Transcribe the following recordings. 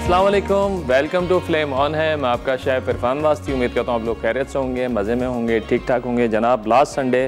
अस्सलाम वालेकुम, welcome to flame on है। मैं आपका शेफ़ इरफान वास्ती। उम्मीद करता हूँ आप लोग खैरियत से होंगे, मज़े में होंगे, ठीक ठाक होंगे। जनाब लास्ट संडे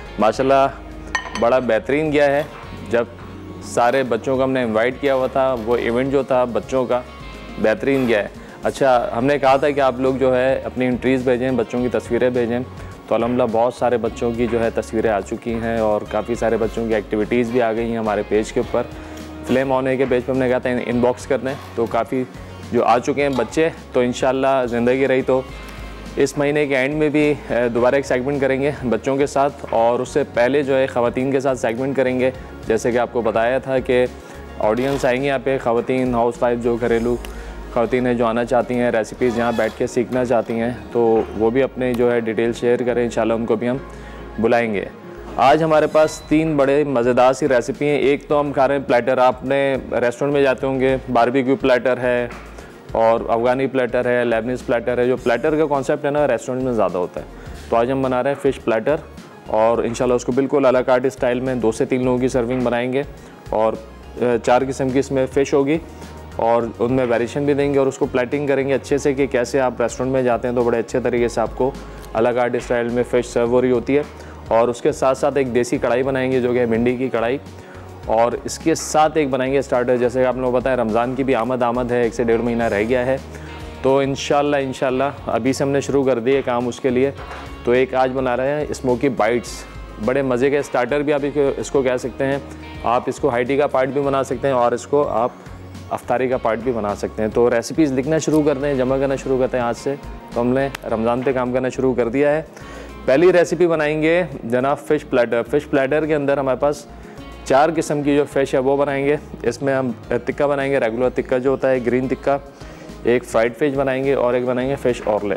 माशाल्लाह बड़ा बेहतरीन गया है। जब सारे बच्चों को हमने इनवाइट किया हुआ था, वो इवेंट जो था बच्चों का बेहतरीन गया है। अच्छा, हमने कहा था कि आप लोग जो है अपनी एंट्रीज़ भेजें, बच्चों की तस्वीरें भेजें, तो अल्हम्दुलिल्लाह बहुत सारे बच्चों की जो है तस्वीरें आ चुकी हैं और काफ़ी सारे बच्चों की एक्टिविटीज़ भी आ गई हैं हमारे पेज के ऊपर। फ्लेम ऑन है के पेज पे हमने कहा था इनबॉक्स कर दें, तो काफ़ी जो आ चुके हैं बच्चे। तो इंशाल्लाह ज़िंदगी रही तो इस महीने के एंड में भी दोबारा एक सेगमेंट करेंगे बच्चों के साथ, और उससे पहले जो है ख़वातीन के साथ सेगमेंट करेंगे। जैसे कि आपको बताया था कि ऑडियंस आएंगे यहाँ पे, ख़वातीन हाउस वाइफ जो घरेलू ख़वातीन हैं जो आना चाहती हैं, रेसिपीज़ यहाँ बैठ के सीखना चाहती हैं, तो वो भी अपने जो है डिटेल शेयर करें। इंशाल्लाह उनको भी हम बुलाएँगे। आज हमारे पास 3 बड़े मज़ेदार सी रेसिपी हैं। एक तो हम खा रहे हैं प्लेटर। आपने रेस्टोरेंट में जाते होंगे, बारबेक्यू प्लेटर है और अफ़गानी प्लेटर है, लेबनीज़ प्लेटर है। जो प्लेटर का कॉन्सेप्ट है ना, रेस्टोरेंट में ज़्यादा होता है। तो आज हम बना रहे हैं फ़िश प्लेटर, और इंशाल्लाह उसको बिल्कुल अला कार्ट स्टाइल में 2 से 3 लोगों की सर्विंग बनाएंगे, और 4 किस्म की इसमें फ़िश होगी और उनमें वेरिएशन भी देंगे, और उसको प्लेटिंग करेंगे अच्छे से कि कैसे आप रेस्टोरेंट में जाते हैं तो बड़े अच्छे तरीके से आपको अला कार्ट स्टाइल में फ़िश सर्व हो रही होती है। और उसके साथ साथ एक देसी कढ़ाई बनाएंगे जो कि है भिंडी की कढ़ाई, और इसके साथ एक बनाएंगे स्टार्टर। जैसे कि आप लोगों को पता है रमज़ान की भी आमद है, 1 से 1.5 महीना रह गया है, तो इंशाल्लाह अभी से हमने शुरू कर दिए काम उसके लिए। तो एक आज बना रहे हैं स्मोकी बाइट्स, बड़े मज़े के स्टार्टर भी आप इसको कह सकते हैं। आप इसको हाइटी का पार्ट भी बना सकते हैं और इसको आप अफ्तारी का पार्ट भी बना सकते हैं। तो रेसिपीज़ लिखना शुरू करते हैं, जमा करना शुरू करते हैं आज से। तो हमने रमज़ान पे काम करना शुरू कर दिया है। पहली रेसिपी बनाएंगे जनाब फ़िश प्लेटर। फ़िश प्लेटर के अंदर हमारे पास 4 किस्म की जो फ़िश है वो बनाएंगे। इसमें हम टिक्का बनाएंगे, रेगुलर टिक्का जो होता है, ग्रीन टिक्का, एक फ्राइड फ़िश बनाएंगे और एक बनाएंगे फ़िश औरले।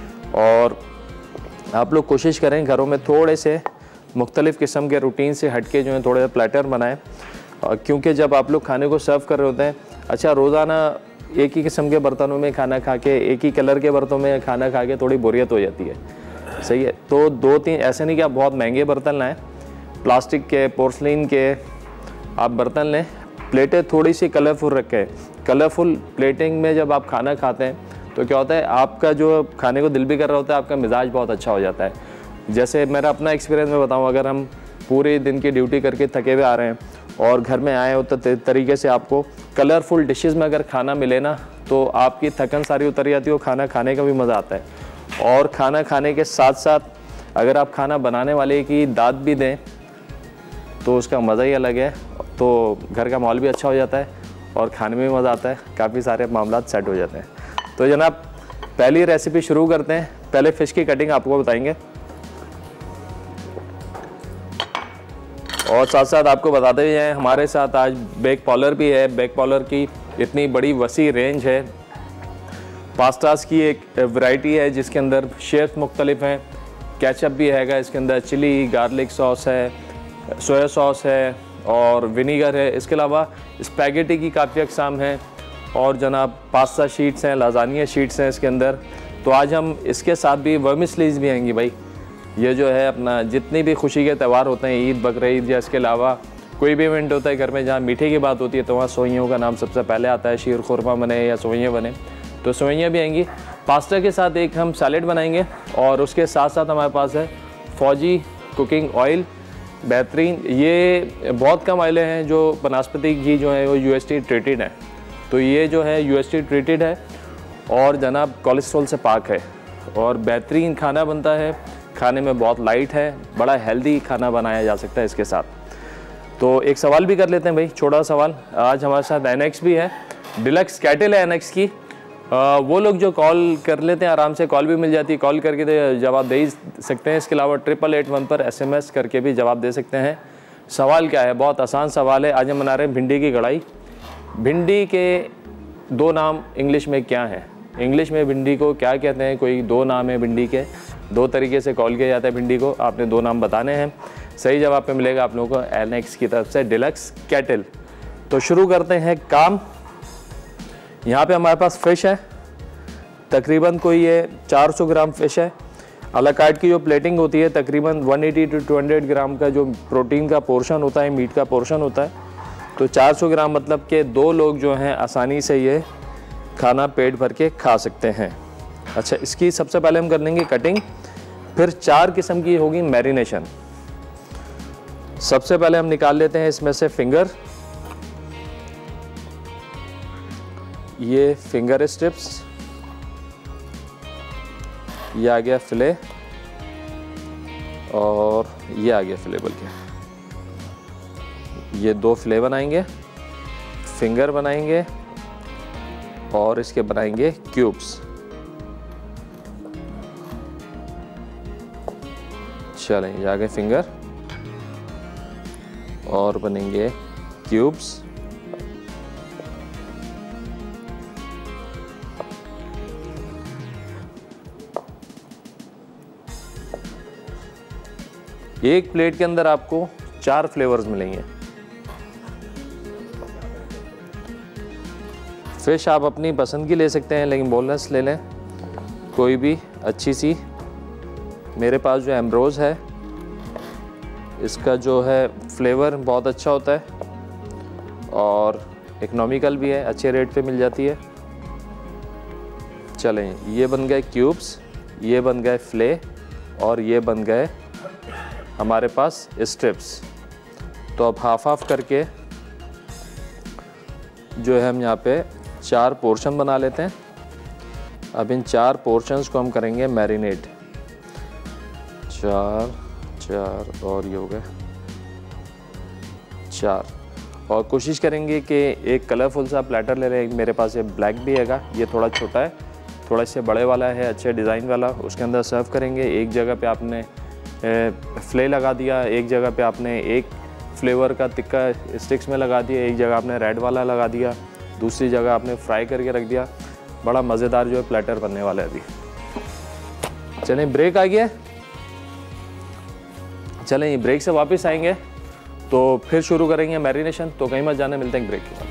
और आप लोग कोशिश करें घरों में थोड़े से मुख्तलिफ़ किस्म के रूटीन से हटके जो है थोड़े प्लेटर बनाएं, क्योंकि जब आप लोग खाने को सर्व कर रहे होते हैं, अच्छा रोज़ाना एक ही किस्म के बर्तनों में खाना खा के, एक ही कलर के बर्तनों में खाना खा के थोड़ी बोरियत हो जाती है, सही है। तो 2-3 ऐसे नहीं कि आप बहुत महंगे बर्तन लाएं, प्लास्टिक के, पोर्सलिन के आप बर्तन लें, प्लेटें थोड़ी सी कलरफुल रखें। कलरफुल प्लेटिंग में जब आप खाना खाते हैं तो क्या होता है, आपका जो खाने को दिल भी कर रहा होता है, आपका मिजाज बहुत अच्छा हो जाता है। जैसे मेरा अपना एक्सपीरियंस में बताऊँ, अगर हम पूरे दिन की ड्यूटी करके थके हुए आ रहे हैं और घर में आए हो तो तरीके से आपको कलरफुल डिशेज़ में अगर खाना मिले ना, तो आपकी थकन सारी उतर जाती है, खाना खाने का भी मज़ा आता है। और खाना खाने के साथ साथ अगर आप खाना बनाने वाले की दाद भी दें तो उसका मज़ा ही अलग है। तो घर का माहौल भी अच्छा हो जाता है और खाने में भी मज़ा आता है, काफ़ी सारे मामला सेट हो जाते हैं। तो जनाब पहली रेसिपी शुरू करते हैं। पहले फ़िश की कटिंग आपको बताएंगे और साथ साथ आपको बताते हुए हैं हमारे साथ आज बेक पॉलर भी है। बेक पॉलर की इतनी बड़ी वसी रेंज है। पास्तास की एक वैरायटी है जिसके अंदर शेप्स मुख्तलिफ हैं। केचप भी हैगा इसके अंदर, चिली गार्लिक सॉस है, सोया सॉस है और विनीगर है। इसके अलावा स्पैगेटी की काफ़ी अक़साम हैं और जनाब पास्ता शीट्स हैं, लाजानिया शीट्स हैं इसके अंदर। तो आज हम इसके साथ भी वर्मिसलीज़ भी आएंगी भाई। ये जो है अपना जितनी भी खुशी के त्यौहार होते हैं, ईद बकरीद या इसके अलावा कोई भी इवेंट होता है घर में जहाँ मीठे की बात होती है, तो वहाँ सोइयों का नाम सबसे पहले आता है। शीर खुरमा बने या सोइयाँ बने, तो सोइयाँ भी आएंगी। पास्ता के साथ एक हम सैलेड बनाएंगे और उसके साथ साथ हमारे पास है फौजी कुकिंग ऑयल, बेहतरीन। ये बहुत कम ऑयलें हैं जो वनस्पति घी जो है वो UST ट्रीटेड है। तो ये जो है UST ट्रीटेड है और जनाब कोलेस्ट्रॉल से पाक है और बेहतरीन खाना बनता है। खाने में बहुत लाइट है, बड़ा हेल्दी खाना बनाया जा सकता है इसके साथ। तो एक सवाल भी कर लेते हैं भाई, छोटा सवाल। आज हमारे साथ NX भी है, डिलक्स कैटल है NX की। वो लोग जो कॉल कर लेते हैं आराम से कॉल भी मिल जाती है, कॉल करके तो जवाब दे ही सकते हैं। इसके अलावा 8881 पर SMS करके भी जवाब दे सकते हैं। सवाल क्या है, बहुत आसान सवाल है। आज हम बना रहे हैं भिंडी की कढ़ाई। भिंडी के 2 नाम इंग्लिश में क्या हैं? इंग्लिश में भिंडी को क्या कहते हैं? कोई 2 नाम है भिंडी के, 2 तरीके से कॉल किया जाता है भिंडी को। आपने 2 नाम बताने हैं। सही जवाब पे मिलेगा आप लोगों को NX की तरफ से डिलक्स कैटल। तो शुरू करते हैं काम। यहाँ पे हमारे पास फ़िश है, तकरीबन कोई ये 400 ग्राम फ़िश है। अला कार्ट की जो प्लेटिंग होती है तकरीबन 180 to 200 ग्राम का जो प्रोटीन का पोर्शन होता है, मीट का पोर्शन होता है। तो 400 ग्राम मतलब कि 2 लोग जो हैं आसानी से ये खाना पेट भर के खा सकते हैं। अच्छा, इसकी सबसे पहले हम कर लेंगे कटिंग, फिर 4 किस्म की होगी मैरिनेशन। सबसे पहले हम निकाल लेते हैं इसमें से फिंगर, ये फिंगर स्ट्रिप्स, ये आ गया फिले और ये आ गया फिले। बल्कि ये 2 फिले बनाएंगे, फिंगर बनाएंगे और इसके बनाएंगे क्यूब्स। चलें, ये आ गए फिंगर और बनेंगे क्यूब्स। एक प्लेट के अंदर आपको 4 फ्लेवर्स मिलेंगे। फिश आप अपनी पसंद की ले सकते हैं, लेकिन बोनलेस ले लें कोई भी अच्छी सी। मेरे पास जो एम्ब्रोज है, इसका जो है फ्लेवर बहुत अच्छा होता है और इकोनॉमिकल भी है, अच्छे रेट पे मिल जाती है। चलें, ये बन गए क्यूब्स, ये बन गए फ्ले और ये बन गए हमारे पास स्ट्रिप्स। तो अब हाफ हाफ करके जो है हम यहाँ पे 4 पोर्शन बना लेते हैं। अब इन 4 पोर्शंस को हम करेंगे मैरिनेट। 4 और ये हो गए 4। और कोशिश करेंगे कि एक कलरफुल सा प्लेटर ले लें। मेरे पास ये ब्लैक भी हैगा, ये थोड़ा छोटा है, थोड़ा इससे बड़े वाला है, अच्छे डिज़ाइन वाला। उसके अंदर सर्व करेंगे। एक जगह पे आपने फ्ले लगा दिया, एक जगह पे आपने एक फ्लेवर का टिक्का स्टिक्स में लगा दिया, एक जगह आपने रेड वाला लगा दिया, दूसरी जगह आपने फ्राई करके रख दिया। बड़ा मज़ेदार जो है प्लेटर बनने वाला है अभी। चलें, ब्रेक आ गया। चलें, ये ब्रेक से वापस आएंगे तो फिर शुरू करेंगे मैरिनेशन। तो कहीं मत जाने, मिलते हैं ब्रेक के बाद।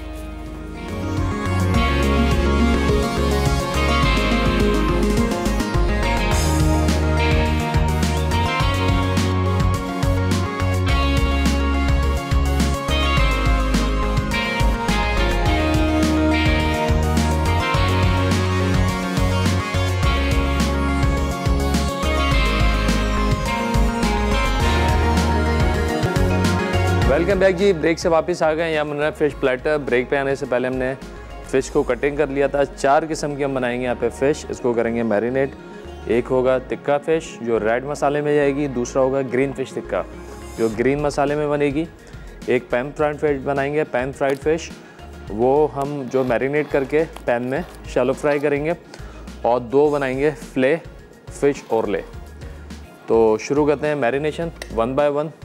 वेलकम बैक जी। ब्रेक से वापस आ गए। यहाँ बन रहा है फिश प्लेटर। ब्रेक पे आने से पहले हमने फ़िश को कटिंग कर लिया था। 4 किस्म की हम बनाएंगे यहाँ पे फ़िश। इसको करेंगे मैरिनेट। एक होगा टिक्का फ़िश जो रेड मसाले में जाएगी, दूसरा होगा ग्रीन फ़िश टिक्का जो ग्रीन मसाले में बनेगी। एक पैन फ्राइड फ़िश बनाएंगे, पैन फ्राइड फ़िश, वो हम जो मैरिनेट करके पैन में शैलो फ्राई करेंगे। और 2 बनाएंगे फ़िले फ़िश ओरले। तो शुरू करते हैं मैरिनेशन 1 बाय 1।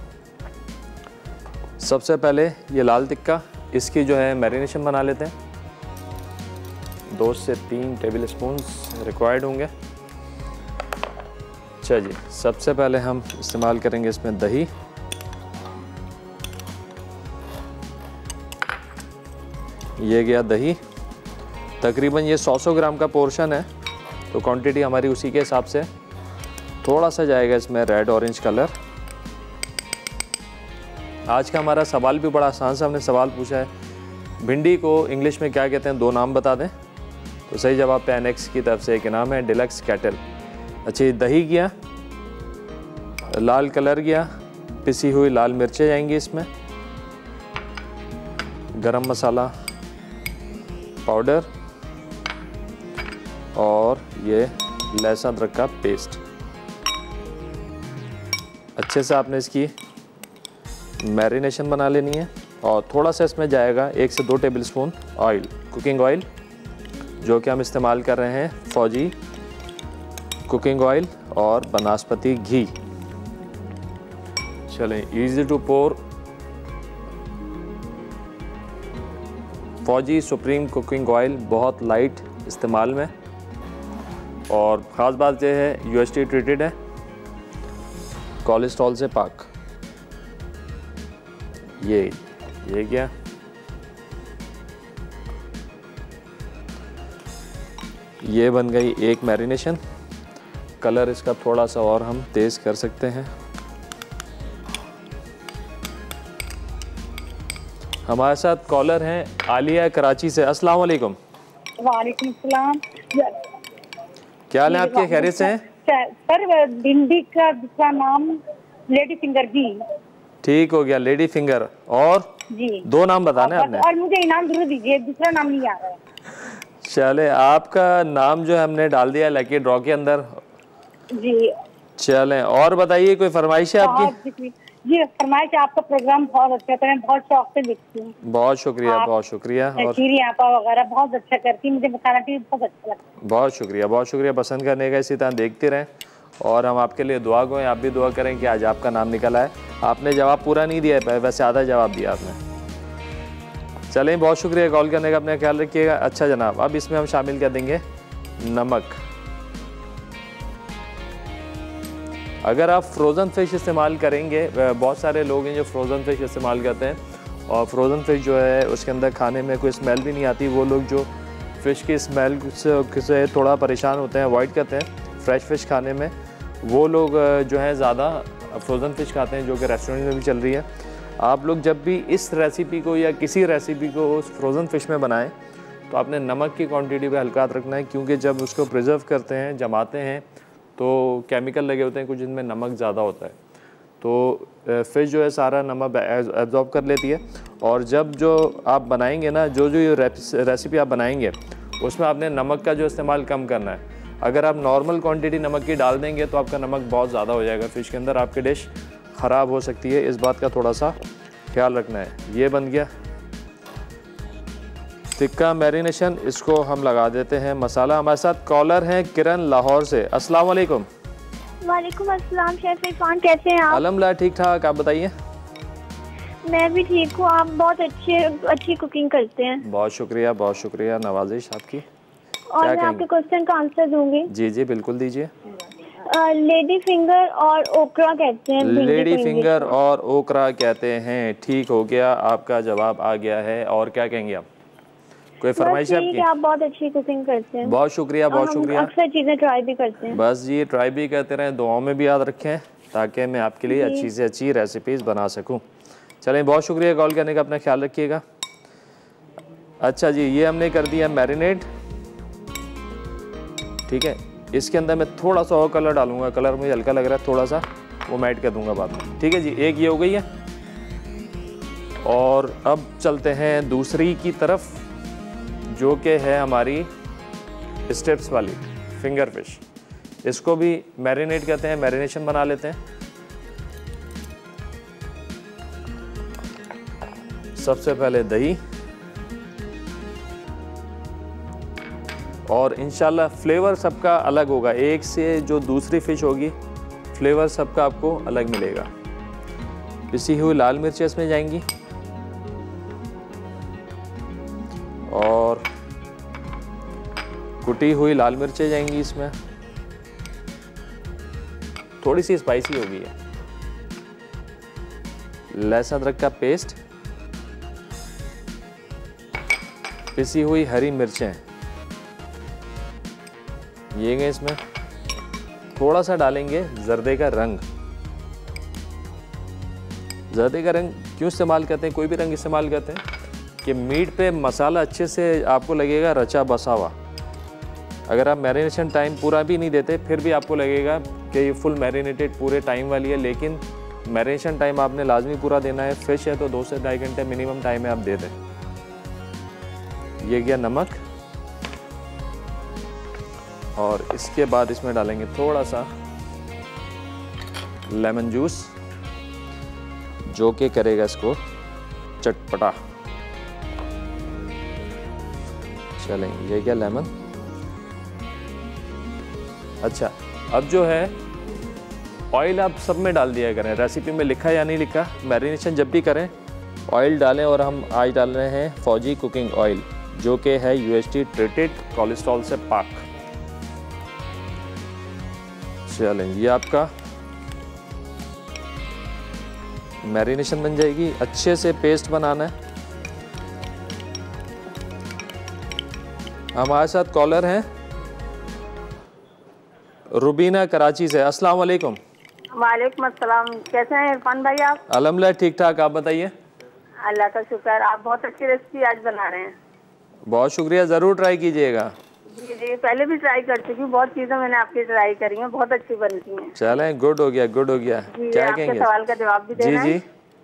सबसे पहले ये लाल टिक्का, इसकी जो है मैरिनेशन बना लेते हैं। 2 से 3 टेबल स्पून रिक्वायर्ड होंगे। अच्छा जी, सबसे पहले हम इस्तेमाल करेंगे इसमें दही। ये गया दही। तकरीबन ये 100 ग्राम का पोर्शन है, तो क्वांटिटी हमारी उसी के हिसाब से। थोड़ा सा जाएगा इसमें रेड ऑरेंज कलर। आज का हमारा सवाल भी बड़ा आसान सा हमने सवाल पूछा है, भिंडी को इंग्लिश में क्या कहते हैं, 2 नाम बता दें। तो सही जवाब पैन एक्स की तरफ से एक नाम है डिलक्स कैटल। अच्छा, दही गया, लाल कलर गया, पिसी हुई लाल मिर्चें जाएंगी इसमें, गरम मसाला पाउडर और ये लहसुन अदरक का पेस्ट। अच्छे से आपने इसकी मैरिनेशन बना लेनी है। और थोड़ा सा इसमें जाएगा 1 से 2 टेबलस्पून ऑयल, कुकिंग ऑयल, जो कि हम इस्तेमाल कर रहे हैं फौजी कुकिंग ऑयल और बनास्पति घी। चलें, easy to pour Fauji supreme cooking oil, बहुत लाइट इस्तेमाल में। और ख़ास बात यह है यूएसटी ट्रीटेड है, कोलेस्ट्रॉल से पाक। ये क्या, ये बन गई एक मैरिनेशन। कलर इसका थोड़ा सा और हम तेज़ कर सकते हैं। हमारे साथ कॉलर हैं आलिया कराची से। अस्सलाम वालेकुम। वालेकुम सलाम। क्या हाल है आपके, खैरियत से हैं? सर भिंडी का दूसरा नाम लेडी फिंगर जी। ठीक हो गया, लेडी फिंगर। और जी 2 नाम बताने आपने। और मुझे इनाम जरूर दीजिए, दूसरा नाम नहीं आ रहा है। चले, आपका नाम जो है हमने डाल दिया लकी ड्रॉ के अंदर जी। चलें, और बताइए कोई फरमाइश है आपकी? जी फरमाइश, आपका प्रोग्राम बहुत अच्छा था, मैं बहुत शौक से देखती हूँ। बहुत शुक्रिया, बहुत शुक्रिया। और आपा वगैरह बहुत अच्छा करती, मुझे बताना भी बहुत अच्छा लगता है। बहुत शुक्रिया, बहुत शुक्रिया पसंद करने का। इसी तरह देखते रहें और हम आपके लिए दुआ करें, आप भी दुआ करें कि आज आपका नाम निकला है। आपने जवाब पूरा नहीं दिया है, वैसे आधा जवाब दिया आपने। चलें, बहुत शुक्रिया कॉल करने का, अपना ख्याल रखिएगा। अच्छा जनाब, अब इसमें हम शामिल कर देंगे नमक। अगर आप फ्रोज़न फ़िश इस्तेमाल करेंगे, बहुत सारे लोग हैं जो फ्रोज़न फ़िश इस्तेमाल करते हैं और फ्रोज़न फ़िश जो है उसके अंदर खाने में कोई स्मेल भी नहीं आती। वो लोग जो फ़िश की स्मेल से थोड़ा परेशान होते हैं, अवॉइड करते हैं फ़्रेश फ़िश खाने में, वो लोग जो है ज़्यादा फ्रोज़न फ़िश खाते हैं, जो कि रेस्टोरेंट में भी चल रही है। आप लोग जब भी इस रेसिपी को या किसी रेसिपी को उस फ्रोज़न फ़िश में बनाएं तो आपने नमक की क्वांटिटी पे हल्का रखना है, क्योंकि जब उसको प्रिजर्व करते हैं, जमाते हैं, तो केमिकल लगे होते हैं कुछ, जिनमें नमक ज़्यादा होता है, तो फ़िश जो है सारा नमक एब्जॉर्ब कर लेती है। और जब जो आप बनाएंगे ना, जो ये रेसिपी आप बनाएंगे उसमें आपने नमक का जो इस्तेमाल कम करना है। अगर आप नॉर्मल क्वांटिटी नमक की डाल देंगे तो आपका नमक बहुत ज़्यादा हो जाएगा फ़िश के अंदर, आपकी डिश ख़राब हो सकती है। इस बात का थोड़ा सा ख्याल रखना है। ये बन गया टिक्का मैरिनेशन, इसको हम लगा देते हैं मसाला। हमारे साथ कॉलर हैं किरण लाहौर से। अस्सलाम वालेकुम। वालेकुम अस्सलाम शेफ इरफान, कैसे हैं आप? अल्हम्दुलिल्लाह ठीक ठाक, आप बताइए। मैं भी ठीक हूँ, आप बहुत अच्छी कुकिंग करते हैं। बहुत शुक्रिया, बहुत शुक्रिया, नवाजिश आपकी। और मैं आपके क्वेश्चन का आंसर दूंगी। जी जी बिल्कुल दीजिए। लेडी फिंगर और ओकरा कहते हैं। लेडी फिंगर और ओकरा कहते हैं, ठीक हो गया, आपका जवाब आ गया है। और क्या कहेंगे आप, कोई फरमाइश है आपकी? आप बहुत अच्छी कुकिंग करते हैं। बहुत शुक्रिया, बहुत शुक्रिया। अक्सर चीज़ें ट्राई भी करते हैं। बस जी ट्राई भी करते रहें, दुआओं में भी याद रखें, ताकि मैं आपके लिए अच्छी से अच्छी रेसिपीज़ बना सकूं। चलें, बहुत शुक्रिया कॉल करने का, अपना ख्याल रखिएगा। अच्छा जी, ये हमने कर दिया मैरिनेट, ठीक है। इसके अंदर मैं थोड़ा सा और कलर डालूंगा, कलर मुझे हल्का लग रहा है थोड़ा सा, वो मैं ऐड कर दूंगा बाद में, ठीक है जी। एक ये हो गई है, और अब चलते हैं दूसरी की तरफ, जो कि है हमारी स्टेप्स वाली फिंगर फिश। इसको भी मैरिनेट करते हैं, मैरिनेशन बना लेते हैं। सबसे पहले दही, और इंशाल्लाह फ्लेवर सबका अलग होगा, एक से जो दूसरी फ़िश होगी फ्लेवर सबका आपको अलग मिलेगा। पिसी हुई लाल मिर्चें इसमें जाएंगी, और कुटी हुई लाल मिर्चें जाएंगी इसमें, थोड़ी सी स्पाइसी होगी है। लहसुन अदरक का पेस्ट, पिसी हुई हरी मिर्चें ये गए इसमें, थोड़ा सा डालेंगे जर्दे का रंग। जर्दे का रंग क्यों इस्तेमाल करते हैं, कोई भी रंग इस्तेमाल करते हैं कि मीट पे मसाला अच्छे से आपको लगेगा रचा बसा हुआ। अगर आप मैरिनेशन टाइम पूरा भी नहीं देते फिर भी आपको लगेगा कि ये फुल मैरिनेटेड पूरे टाइम वाली है, लेकिन मैरिनेशन टाइम आपने लाजमी पूरा देना है। फिश है तो 2 से 2.5 घंटे मिनिमम टाइम है, आप दे दें। ये गया नमक, और इसके बाद इसमें डालेंगे थोड़ा सा लेमन जूस, जो कि करेगा इसको चटपटा। चलें, ये क्या लेमन। अच्छा, अब जो है ऑयल आप सब में डाल दिया करें, रेसिपी में लिखा या नहीं लिखा, मैरिनेशन जब भी करें ऑयल डालें। और हम आज डाल रहे हैं फौजी कुकिंग ऑयल, जो कि है UST ट्रीटेड, कोलेस्ट्रॉल से पाक। चलें, ये आपका मैरिनेशन बन जाएगी। अच्छे से पेस्ट बनाना है। हमारे साथ कॉलर हैं रुबीना कराची से। अस्सलाम वालेकुम। वालेकुम अस्सलाम, कैसे हैं इरफान भाई आप? अल्हम्दुलिल्लाह ठीक ठाक, आप बताइए। अल्लाह का शुक्र, आप बहुत अच्छी रेसिपी आज बना रहे हैं। बहुत शुक्रिया, ज़रूर ट्राई कीजिएगा। जी जी, पहले भी ट्राई कर चुकी हूँ, बहुत चीज़ें मैंने आपकी ट्राई करी हैं, बहुत अच्छी बनती हैं। चलें, गुड हो गया, गुड हो गया। जी, क्या आपके कहेंगे? सवाल का जवाब भी जी देना है। जी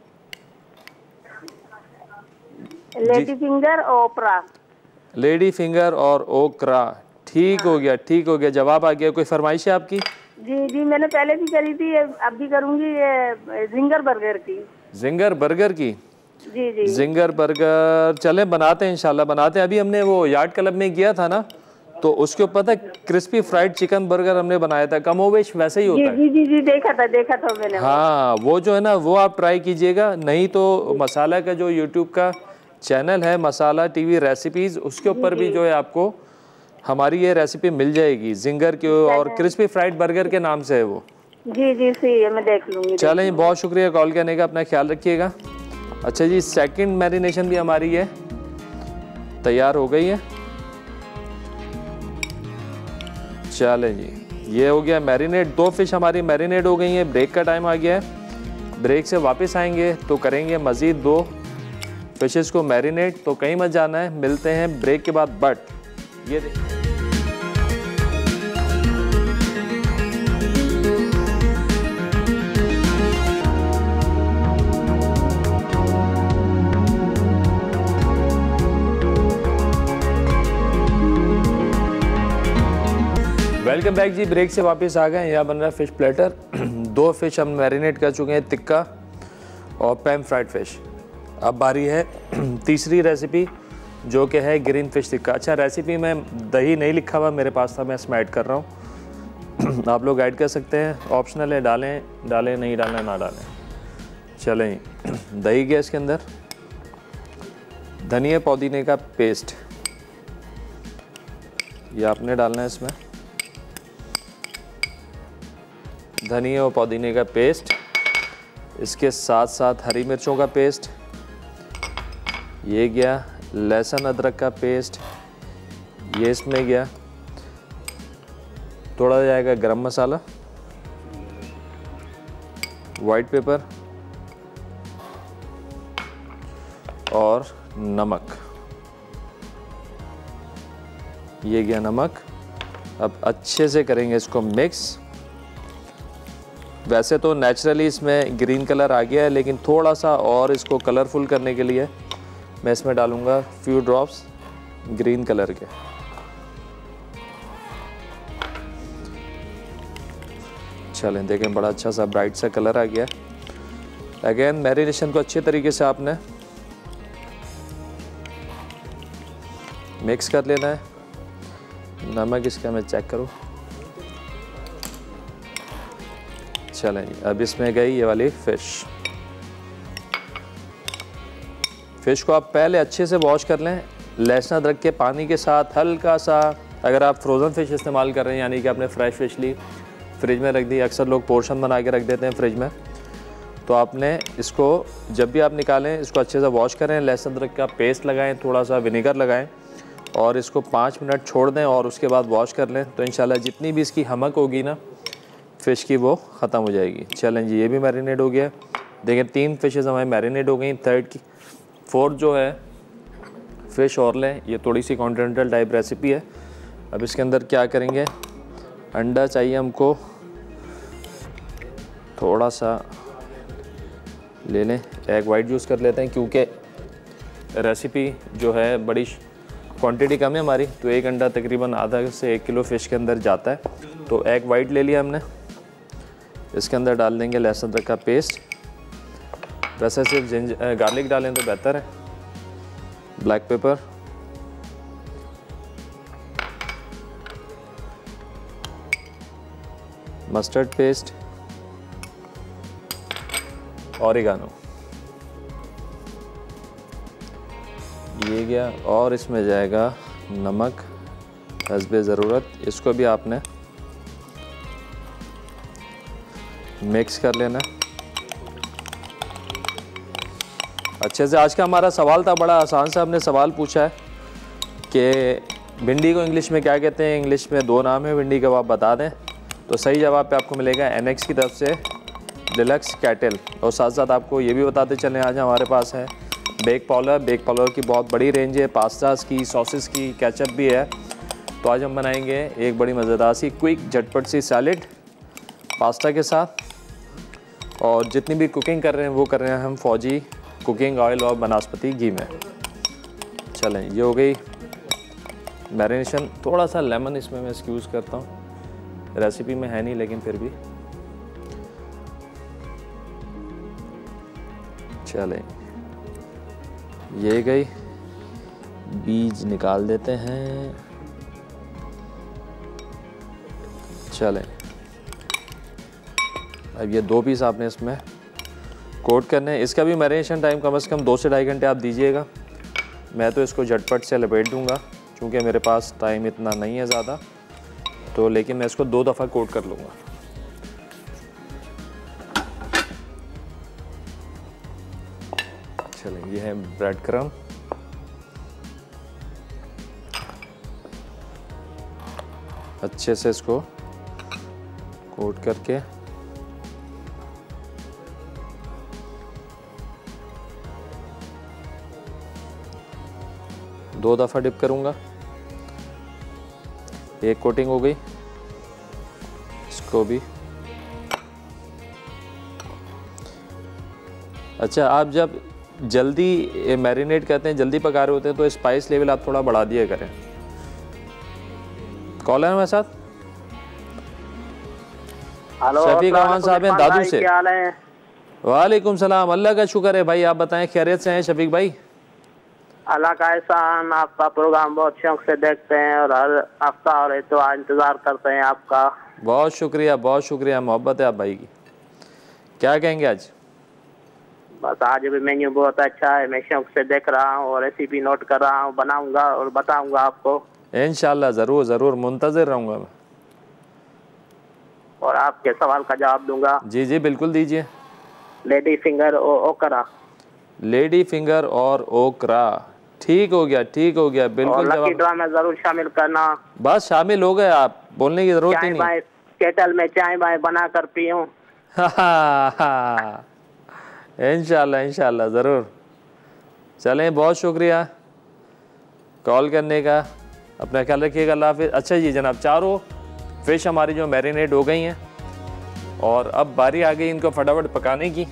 लेडी फिंगर और ओपरा। लेडी फिंगर और ओकरा, ठीक हो गया, ठीक हो गया, जवाब आ गया। कोई फरमाइश है आपकी? जी जी, मैंने पहले भी करी थी, अब भी करूँगी, ये जिंगर बर्गर की। जिंगर बर्गर की? जी जी जिंगर बर्गर चलें, बनाते हैं इंशाल्लाह, बनाते हैं। अभी हमने वो यार्ड क्लब में किया था ना, तो उसके ऊपर था क्रिस्पी फ्राइड चिकन बर्गर हमने बनाया था, कमोवेश वैसे ही जी होता है। जी जी जी, देखा था मैंने। हाँ, वो जो है ना, वो आप ट्राई कीजिएगा। नहीं तो मसाला का जो यूट्यूब का चैनल है, मसाला टीवी रेसिपीज़, उसके ऊपर भी जो है आपको हमारी ये रेसिपी मिल जाएगी, जिंगर के और क्रिस्पी फ्राइड बर्गर के नाम से है वो। जी जी, सही है, मैं देख लूँगी। चलें, बहुत शुक्रिया कॉल करने का, अपना ख्याल रखिएगा। अच्छा जी, सेकंड मैरिनेशन भी हमारी है तैयार हो गई है। चलें जी, ये हो गया मैरिनेट। 2 फिश हमारी मैरिनेट हो गई हैं। ब्रेक का टाइम आ गया है, ब्रेक से वापस आएंगे तो करेंगे मज़ीद 2 फिशेस को मैरिनेट। तो कहीं मत जाना है, मिलते हैं ब्रेक के बाद। बट ये वेलकम बैक जी, ब्रेक से वापस आ गए। यहाँ बन रहा है फ़िश प्लेटर। 2 फिश हम मैरिनेट कर चुके हैं, टिक्का और पैन फ्राइड फ़िश। अब बारी है तीसरी रेसिपी, जो कि है ग्रीन फ़िश टिक्का। अच्छा, रेसिपी में दही नहीं लिखा हुआ मेरे पास था, मैं इसमें ऐड कर रहा हूँ। आप लोग ऐड कर सकते हैं, ऑप्शनल है, डालें डालें, नहीं डालें ना डालें। चलें, दही गया इसके अंदर, धनिया पुदीने का पेस्ट ये आपने डालना है इसमें, धनिया और पुदीने का पेस्ट, इसके साथ साथ हरी मिर्चों का पेस्ट, ये गया लहसुन अदरक का पेस्ट, ये इसमें गया, थोड़ा जाएगा गरम मसाला, वाइट पेपर और नमक, ये गया नमक। अब अच्छे से करेंगे इसको मिक्स। वैसे तो नेचुरली इसमें ग्रीन कलर आ गया है, लेकिन थोड़ा सा और इसको कलरफुल करने के लिए मैं इसमें डालूँगा फ्यू ड्रॉप्स ग्रीन कलर के। चलें, देखें बड़ा अच्छा सा ब्राइट सा कलर आ गया। अगेन मैरिनेशन को अच्छे तरीके से आपने मिक्स कर लेना है। नमक इसका मैं चेक करूँ। चलें जी, अब इसमें गई ये वाली फ़िश को आप पहले अच्छे से वॉश कर लें, लहसुन अदरक के पानी के साथ हल्का सा। अगर आप फ्रोज़न फ़िश इस्तेमाल कर रहे हैं, यानी कि आपने फ्रेश फ़िश ली, फ्रिज में रख दी, अक्सर लोग पोर्शन बना के रख देते हैं फ्रिज में, तो आपने इसको जब भी आप निकालें इसको अच्छे से वॉश करें, लहसुन अदरक का पेस्ट लगाएं, थोड़ा सा विनेगर लगाएं और इसको 5 मिनट छोड़ दें और उसके बाद वॉश कर लें। तो इंशाल्लाह जितनी भी इसकी हमक होगी ना फ़िश की, वो ख़त्म हो जाएगी। चलें जी, ये भी मैरिनेट हो गया। देखें 3 फिशेज़ हमारी मैरिनेट हो गई। फोर्थ जो है फ़िश और लें। ये थोड़ी सी कॉन्टिनेंटल टाइप रेसिपी है। अब इसके अंदर क्या करेंगे, अंडा चाहिए हमको, थोड़ा सा ले लें, एग वाइट यूज़ कर लेते हैं क्योंकि रेसिपी जो है बड़ी क्वांटिटी कम है हमारी, तो 1 अंडा तकरीबन आधा से 1 किलो फ़िश के अंदर जाता है। तो एग वाइट ले लिया हमने, इसके अंदर डाल देंगे लहसुन अदरक का पेस्ट। वैसे सिर्फ गार्लिक डालें तो बेहतर है। Black pepper, mustard paste, oregano, ये गया। और इसमें जाएगा नमक हस्बे ज़रूरत। इसको भी आपने मिक्स कर लेना अच्छे से। आज का हमारा सवाल था बड़ा आसान सा, हमने सवाल पूछा है कि भिंडी को इंग्लिश में क्या कहते हैं। इंग्लिश में 2 नाम है भिंडी का, आप बता दें तो सही जवाब पे आपको मिलेगा NX की तरफ से डिलक्स कैटल। और साथ साथ आपको ये भी बताते चलें, आज हमारे पास है बेक पाउलर की बहुत बड़ी रेंज है, पास्तास की, सॉसेस की, केचप भी है। तो आज हम बनाएंगे एक बड़ी मज़ेदार सी क्विक झटपट सी सैलेड पास्ता के साथ। और जितनी भी कुकिंग कर रहे हैं वो कर रहे हैं हम फौजी कुकिंग ऑयल और वनस्पति घी में। चलें, ये हो गई मैरिनेशन। थोड़ा सा लेमन इसमें मैं एक्सक्यूज़ करता हूँ, रेसिपी में है नहीं लेकिन फिर भी। चलें, ये गई, बीज निकाल देते हैं। चलें, अब ये 2 पीस आपने इसमें कोट करने हैं। इसका भी मैरिनेशन टाइम कम से कम 2 से 2.5 घंटे आप दीजिएगा। मैं तो इसको झटपट से लपेट दूंगा क्योंकि मेरे पास टाइम इतना नहीं है ज़्यादा, तो लेकिन मैं इसको 2 दफ़ा कोट कर लूँगा। चलें, ये है ब्रेड क्रम्ब। अच्छे से इसको कोट करके दो दफ़ा डिप करूँगा। एक कोटिंग हो गई, इसको भी। अच्छा, आप जब जल्दी मैरिनेट करते हैं, जल्दी पका रहे होते हैं, तो स्पाइस लेवल आप थोड़ा बढ़ा दिया करें। कॉल है हमारे साथ शफीक रहमान साहब हैं दादू से। क्या हाल है? वालेकुम सलाम, अल्लाह का शुक्र है भाई, आप बताएं खैरियत से हैं शफीक भाई? अल्लाह का एहसान, आपका प्रोग्राम बहुत शौक से देखते हैं और हर हफ्ता और इतवार इंतजार करते हैं आपका। बहुत शुक्रिया, बहुत शुक्रिया, मोहब्बत है आप भाई की। क्या कहेंगे आज? बस आज भी मेन्यू बहुत अच्छा है, मैं शौक से देख रहा हूँ और रेसिपी नोट कर रहा हूँ, बनाऊंगा और बताऊंगा आपको इंशाल्लाह। ज़रूर ज़रूर मुंतज़िर रहूँगा मैं, और आपके सवाल का जवाब दूंगा। जी जी बिल्कुल दीजिए। लेडी फिंगर और ओकरा। लेडी फिंगर और ओकरा, ठीक हो गया, ठीक हो गया, बिल्कुल लकी जवाब। ड्रा में जरूर शामिल करना। बस शामिल हो गए आप, बोलने की जरूरत ही चाय नहीं। बाय केटल में चाय बाय बना कर पीऊँ। इंशाल्लाह इंशाल्लाह ज़रूर। चलें, बहुत शुक्रिया कॉल करने का, अपना ख्याल रखिएगा, अल्लाह हाफिज़। अच्छा जी जनाब, चारों फ़िश हमारी जो मैरिनेट हो गई हैं और अब बारी आ गई इनको फटाफट पकाने की।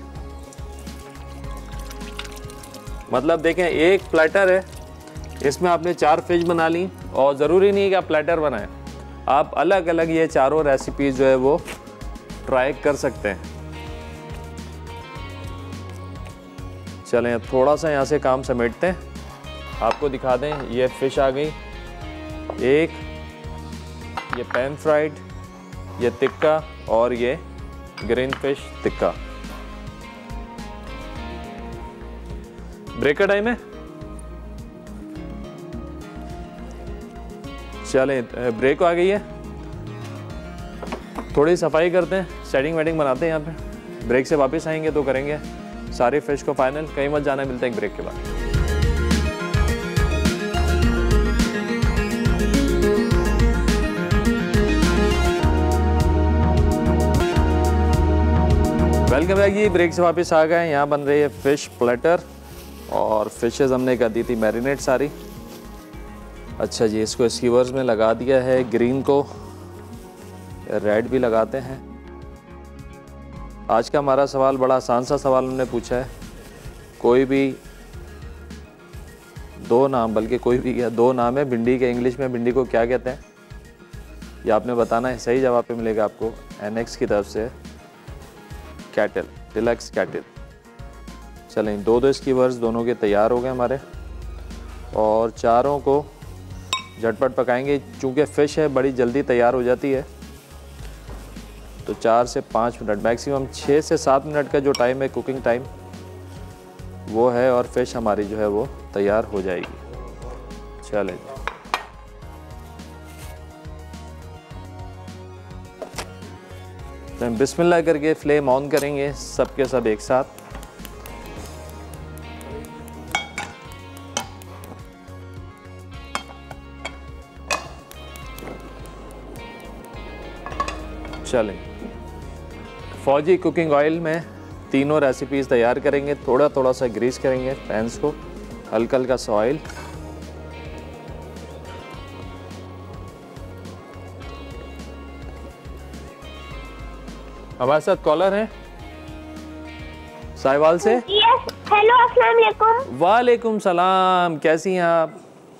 मतलब देखें, एक प्लेटर है, इसमें आपने 4 फिश बना ली और ज़रूरी नहीं है कि आप प्लेटर बनाएं, आप अलग अलग ये चारों रेसिपीज़ जो है वो ट्राई कर सकते हैं। चलें, थोड़ा सा यहाँ से काम समेटते हैं, आपको दिखा दें। ये फ़िश आ गई एक, ये पैन फ्राइड, ये टिक्का और ये ग्रीन फिश टिक्का। ब्रेक का टाइम है। चलें, ब्रेक आ गई है, थोड़ी सफाई करते हैं, सेटिंग वेटिंग बनाते हैं यहाँ पे। ब्रेक से वापस आएंगे तो करेंगे सारे फिश को फाइनल। कहीं मत जाना, मिलता है एक ब्रेक के बाद। वेलकम बैक जी, ब्रेक से वापस आ गए। यहाँ बन रही है फ़िश प्लेटर और फिशेज़ हमने कर दी थी मैरिनेट सारी। अच्छा जी, इसको स्कीवर्स में लगा दिया है, ग्रीन को रेड भी लगाते हैं। आज का हमारा सवाल बड़ा आसान सा सवाल उन्होंने पूछा है। कोई भी 2 नाम, बल्कि कोई भी क्या 2 नाम है भिंडी के, इंग्लिश में भिंडी को क्या कहते हैं ये आपने बताना है। सही जवाब पे मिलेगा आपको NX की तरफ से कैटल, डिलक्स कैटल। चलें, 2 स्कीवर्स दोनों के तैयार हो गए हमारे और चारों को झटपट पकाएंगे। चूँकि फ़िश है बड़ी जल्दी तैयार हो जाती है, तो 4 से 5 मिनट, मैक्सिमम 6 से 7 मिनट का जो टाइम है कुकिंग टाइम वो है, और फ़िश हमारी जो है वो तैयार हो जाएगी। चलें, तो हम बिस्मिल्लाह करके फ्लेम ऑन करेंगे सब के सब एक साथ। चलें, फौजी कुकिंग ऑयल में तीनों रेसिपीज़ तैयार करेंगे। थोड़ा थोड़ा सा ग्रीस करेंगे पैन्स को, हल्का हल्का सा ऑयल। हमारे साथ कॉलर हैं साहिवाल से। यस, हेलो, अस्सलाम वालेकुम। वालेकुम सलाम, कैसी हैं आप?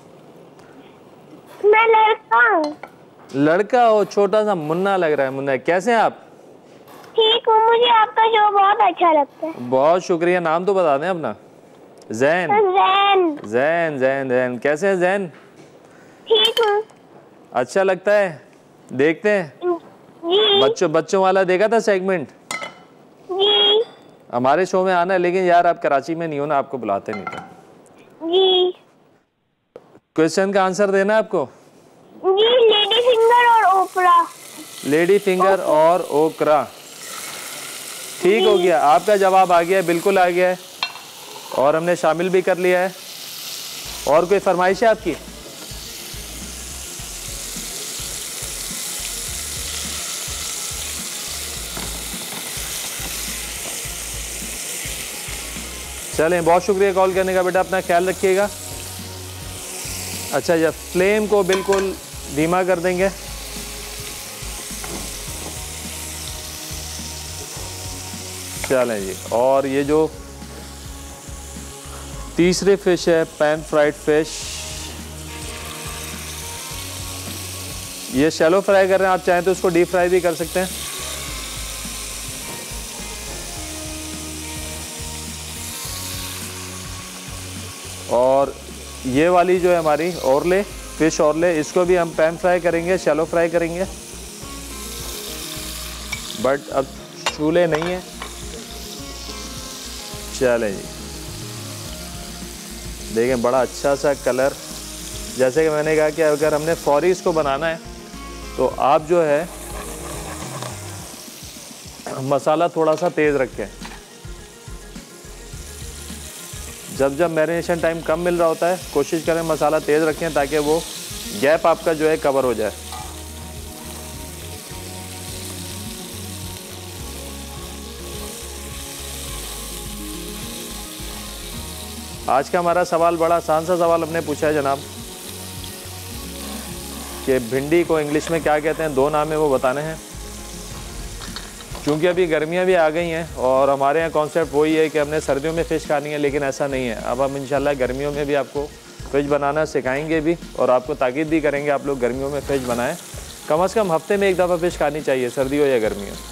मैं लड़का हूँ। लड़का हो, छोटा सा मुन्ना लग रहा है। मुन्ना, कैसे हैं आप? ठीक हूँ, मुझे आपका शो बहुत अच्छा लगता है। बहुत शुक्रिया। नाम तो बता दें अपना। जैन। जैन। जैन जैन जैन, कैसे हैं जैन? ठीक हूँ। अच्छा लगता है, देखते हैं। जी बच्चों वाला देखा था सेगमेंट? जी हमारे शो में आना है, लेकिन यार आप कराची में नहीं हो ना, आपको बुलाते नहीं थे। जी क्वेश्चन का आंसर देना है आपको। जी, लेडी फिंगर और ओपरा। लेडी फिंगर और ओकरा, ठीक हो गया। आपका जवाब आ गया है, बिल्कुल आ गया है, और हमने शामिल भी कर लिया है। और कोई फरमाइश है आपकी? चलें, बहुत शुक्रिया कॉल करने का बेटा, अपना ख्याल रखिएगा। अच्छा, जब फ्लेम को बिल्कुल धीमा कर देंगे। चलें जी, और ये जो तीसरी फिश है, पैन फ्राइड फिश, ये शैलो फ्राई कर रहे हैं। आप चाहें तो उसको डीप फ्राई भी कर सकते हैं। और ये वाली जो है हमारी ओरले, फिश ओरले, इसको भी हम पैन फ्राई करेंगे, शैलो फ्राई करेंगे, बट अब चूल्हे नहीं है। चलें जी, देखें बड़ा अच्छा सा कलर। जैसे कि मैंने कहा कि अगर हमने फौरी इसको बनाना है तो आप जो है मसाला थोड़ा सा तेज़ रखें। जब मैरिनेशन टाइम कम मिल रहा होता है, कोशिश करें मसाला तेज़ रखें, ताकि वो गैप आपका जो है कवर हो जाए। आज का हमारा सवाल बड़ा आसान सा सवाल हमने पूछा है जनाब, कि भिंडी को इंग्लिश में क्या कहते हैं। 2 नाम है, वो बताने हैं। क्योंकि अभी गर्मियां भी आ गई हैं और हमारे यहाँ कॉन्सेप्ट वही है कि हमने सर्दियों में फ़िश खानी है, लेकिन ऐसा नहीं है। अब हम इंशाल्लाह गर्मियों में भी आपको फ़िश बनाना सिखाएंगे भी, और आपको ताकीद भी करेंगे आप लोग गर्मियों में फ़िश बनाएं। कम से कम हफ्ते में 1 दफ़ा फ़िश खानी चाहिए, सर्दी हो या गर्मी हो।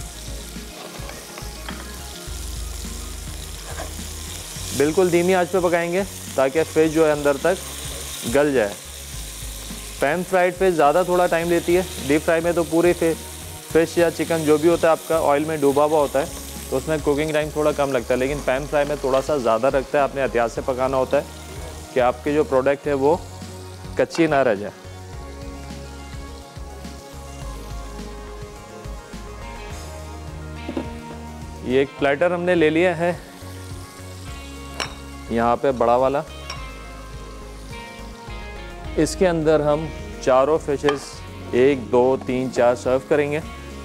बिल्कुल धीमी आंच पे पकाएंगे ताकि फ़िश जो है अंदर तक गल जाए। पैन फ्राइड फिश ज़्यादा थोड़ा टाइम लेती है। डीप फ्राई में तो पूरी फिश या चिकन जो भी होता है आपका ऑयल में डूबा हुआ होता है, तो उसमें कुकिंग टाइम थोड़ा कम लगता है, लेकिन पैन फ्राई में थोड़ा सा ज़्यादा लगता है। आपने एहतियात से पकाना होता है कि आपकी जो प्रोडक्ट है वो कच्ची ना रह जाए। ये एक प्लेटर हमने ले लिया है यहाँ पे, बड़ा वाला। इसके अंदर हम चारों फिशेस 1 2 3 4 सर्व करेंगे।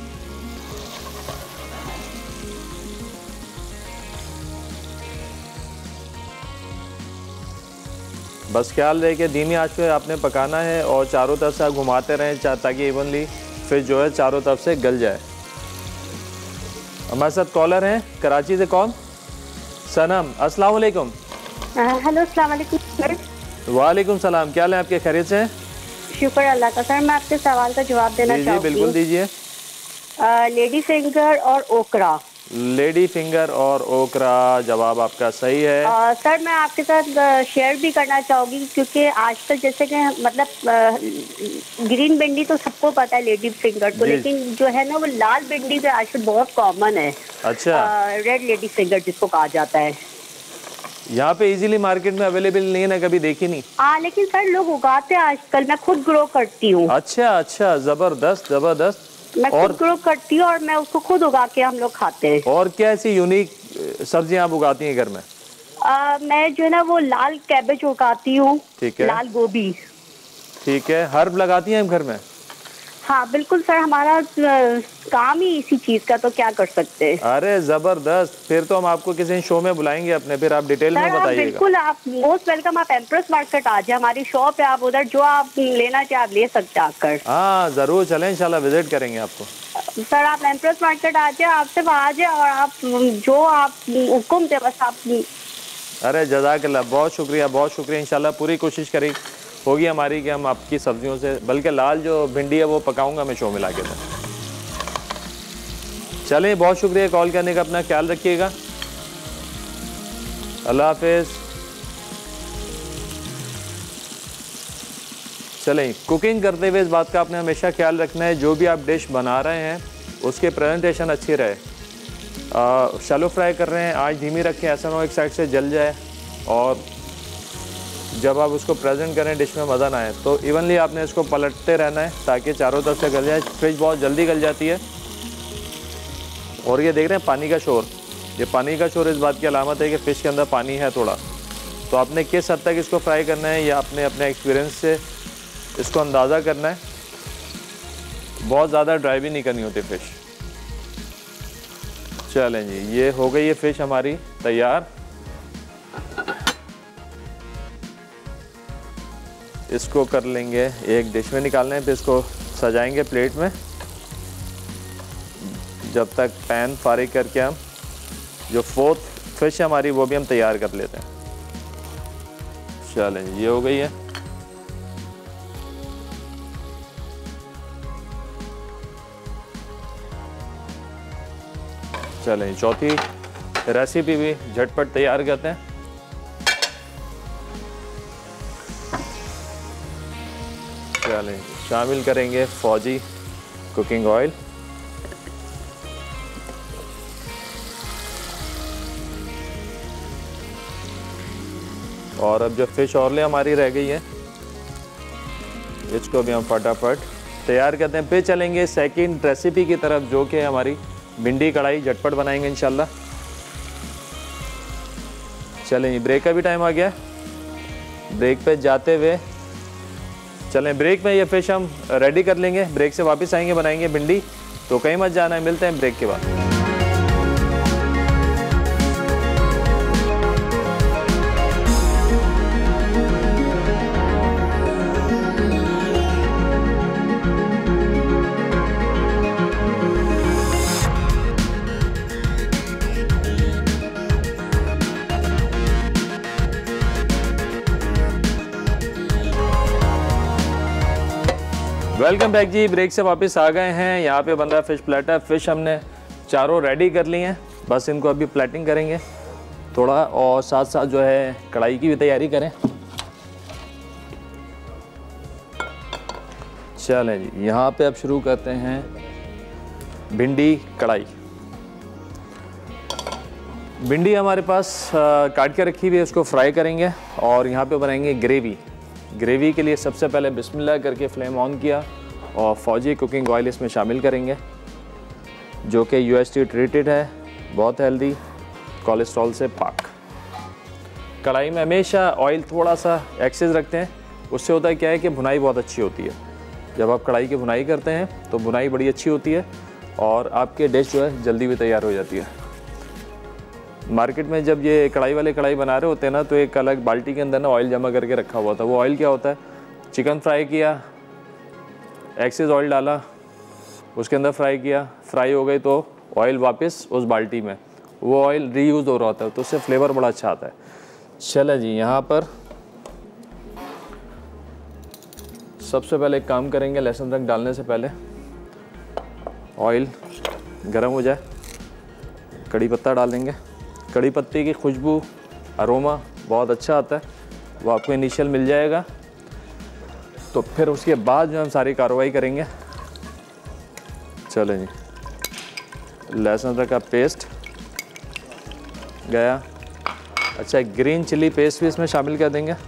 बस ख्याल रहे कि धीमी आंच पे आपने पकाना है और चारों तरफ से आप घुमाते रहें ताकि इवनली फिश जो है चारों तरफ से गल जाए। हमारे साथ कॉलर हैं कराची से। कौन? सनम, अस्सलाम वालेकुम। हेलो, अस्सलाम वालेकुम सर। वालेकुम सलाम, क्या हाल है आपके? खैरियत से हैं? शुक्र अल्लाह का। सर मैं आपके सवाल का जवाब देना जी बिल्कुल दीजिए। लेडी फिंगर और ओकरा। लेडी फिंगर और ओकरा, जवाब आपका सही है। सर मैं आपके साथ शेयर भी करना चाहूँगी, क्योंकि आजकल जैसे कि मतलब ग्रीन भिंडी तो सबको पता है, लेडी फिंगर तो, लेकिन जो है ना वो लाल भिंडी जो आजकल बहुत कॉमन है। अच्छा। रेड लेडी फिंगर जिसको कहा जाता है, यहाँ पे इजीली मार्केट में अवेलेबल नहीं है ना, कभी देखी नहीं। लेकिन सर लोग उगाते हैं आजकल, मैं खुद ग्रो करती हूँ। अच्छा अच्छा, जबरदस्त जबरदस्त। मैं खुद ग्रो करती हूँ और मैं उसको खुद उगा के हम लोग खाते हैं। और क्या ऐसी यूनिक सब्जियां आप उगाती हैं घर में? मैं जो है ना वो लाल कैबेज उगाती हूँ। ठीक है। लाल गोभी। ठीक है। हर्ब लगाती हैं घर में? हाँ बिल्कुल सर, हमारा काम ही इसी चीज का, तो क्या कर सकते हैं। अरे जबरदस्त, फिर तो हम आपको किसी शो में बुलाएंगे अपने, फिर आप डिटेल में बताइएगा। बिल्कुल, आप मोस्ट वेलकम, आप एम्प्रेस मार्केट आ जाए, हमारी शॉप है, आप उधर जो आप लेना चाहे आप ले सकते हैं आकर। हाँ जरूर चलें, इंशाल्लाह विजिट करेंगे आपको। सर आप एम्प्रेस मार्केट आ जाए, आप सिर्फ आ जाए और आप जो आप हुक्म दे बस आप। अरे जज़ाकल्लाह, बहुत शुक्रिया बहुत शुक्रिया। इंशाल्लाह पूरी कोशिश करी होगी हमारी कि हम आपकी सब्जियों से, बल्कि लाल जो भिंडी है वो पकाऊंगा मैं शो में ला के। तो चलें, बहुत शुक्रिया कॉल करने का, अपना ख्याल रखिएगा, अल्लाह हाफिज़। चलें, कुकिंग करते हुए इस बात का आपने हमेशा ख्याल रखना है, जो भी आप डिश बना रहे हैं उसके प्रेजेंटेशन अच्छी रहे। शैलो फ्राई कर रहे हैं, आँच धीमी रखें, ऐसा ना हो एक साइड से जल जाए, और जब आप उसको प्रेजेंट करें डिश में मज़ा ना आए। तो इवनली आपने इसको पलटते रहना है ताकि चारों तरफ से गल जाए। फिश बहुत जल्दी गल जाती है। और ये देख रहे हैं पानी का शोर, ये पानी का शोर इस बात की अलामत है कि फ़िश के अंदर पानी है थोड़ा। तो आपने किस हद तक इसको फ्राई करना है, या आपने अपने एक्सपीरियंस से इसको अंदाज़ा करना है। बहुत ज़्यादा ड्राई भी नहीं करनी होती फ़िश। चलें जी, ये हो गई है फ़िश हमारी तैयार। इसको कर लेंगे एक डिश में निकालना है, फिर इसको सजाएंगे प्लेट में। जब तक पैन फारिग करके हम जो फोर्थ फिश है हमारी वो भी हम तैयार कर लेते हैं। चलें, ये हो गई है। चलें, चौथी रेसिपी भी झटपट तैयार करते हैं। चलें, शामिल करेंगे फौजी कुकिंग ऑयल। और अब जो फिश ऑयलें हमारी रह गई है इसको भी हम फटाफट तैयार करते हैं। फिर चलेंगे सेकंड रेसिपी की तरफ, जो कि हमारी भिंडी कढ़ाई झटपट बनाएंगे इंशाल्लाह। चलें, ब्रेक का भी टाइम आ गया। ब्रेक पे जाते हुए चलें, ब्रेक में ये फिश हम रेडी कर लेंगे, ब्रेक से वापस आएंगे बनाएंगे भिंडी। तो कहीं मत जाना है, मिलते हैं ब्रेक के बाद। वेलकम बैक जी, ब्रेक से वापस आ गए हैं। यहाँ पे बन रहा है फिश प्लेटर। फिश हमने चारों रेडी कर ली हैं, बस इनको अभी प्लेटिंग करेंगे थोड़ा, और साथ साथ जो है कढ़ाई की भी तैयारी करें। चलें जी, यहाँ पे अब शुरू करते हैं भिंडी कढ़ाई। भिंडी हमारे पास काट के रखी हुई है, उसको फ्राई करेंगे और यहाँ पे बनाएंगे ग्रेवी। ग्रेवी के लिए सबसे पहले बिस्मिल्लाह करके फ्लेम ऑन किया और फौजी कुकिंग ऑयल इसमें शामिल करेंगे, जो कि UST ट्रीटेड है, बहुत हेल्दी, कोलेस्ट्रॉल से पाक। कढ़ाई में हमेशा ऑयल थोड़ा सा एक्सेस रखते हैं, उससे होता है क्या है कि भुनाई बहुत अच्छी होती है। जब आप कढ़ाई की भुनाई करते हैं तो भुनाई बड़ी अच्छी होती है और आपके डिश जो है जल्दी भी तैयार हो जाती है। मार्केट में जब ये कढ़ाई वाले कढ़ाई बना रहे होते हैं ना, तो एक अलग बाल्टी के अंदर ना ऑयल जमा करके रखा हुआ था। वो ऑयल क्या होता है, चिकन फ्राई किया, एक्सेस ऑयल डाला, उसके अंदर फ्राई किया, फ्राई हो गई तो ऑयल वापस उस बाल्टी में, वो ऑयल रीयूज़ हो रहा होता है, तो उससे फ्लेवर बड़ा अच्छा आता है। चले जी, यहाँ पर सबसे पहले एक काम करेंगे, लहसुन अदरक डालने से पहले ऑयल गर्म हो जाए, कड़ी पत्ता डालेंगे। कड़ी पत्ते की खुशबू, अरोमा बहुत अच्छा आता है, वो आपको इनिशियल मिल जाएगा। तो फिर उसके बाद जो हम सारी कार्रवाई करेंगे। चलें जी, लहसुन अदरक का पेस्ट गया। अच्छा, ग्रीन चिली पेस्ट भी इसमें शामिल कर देंगे।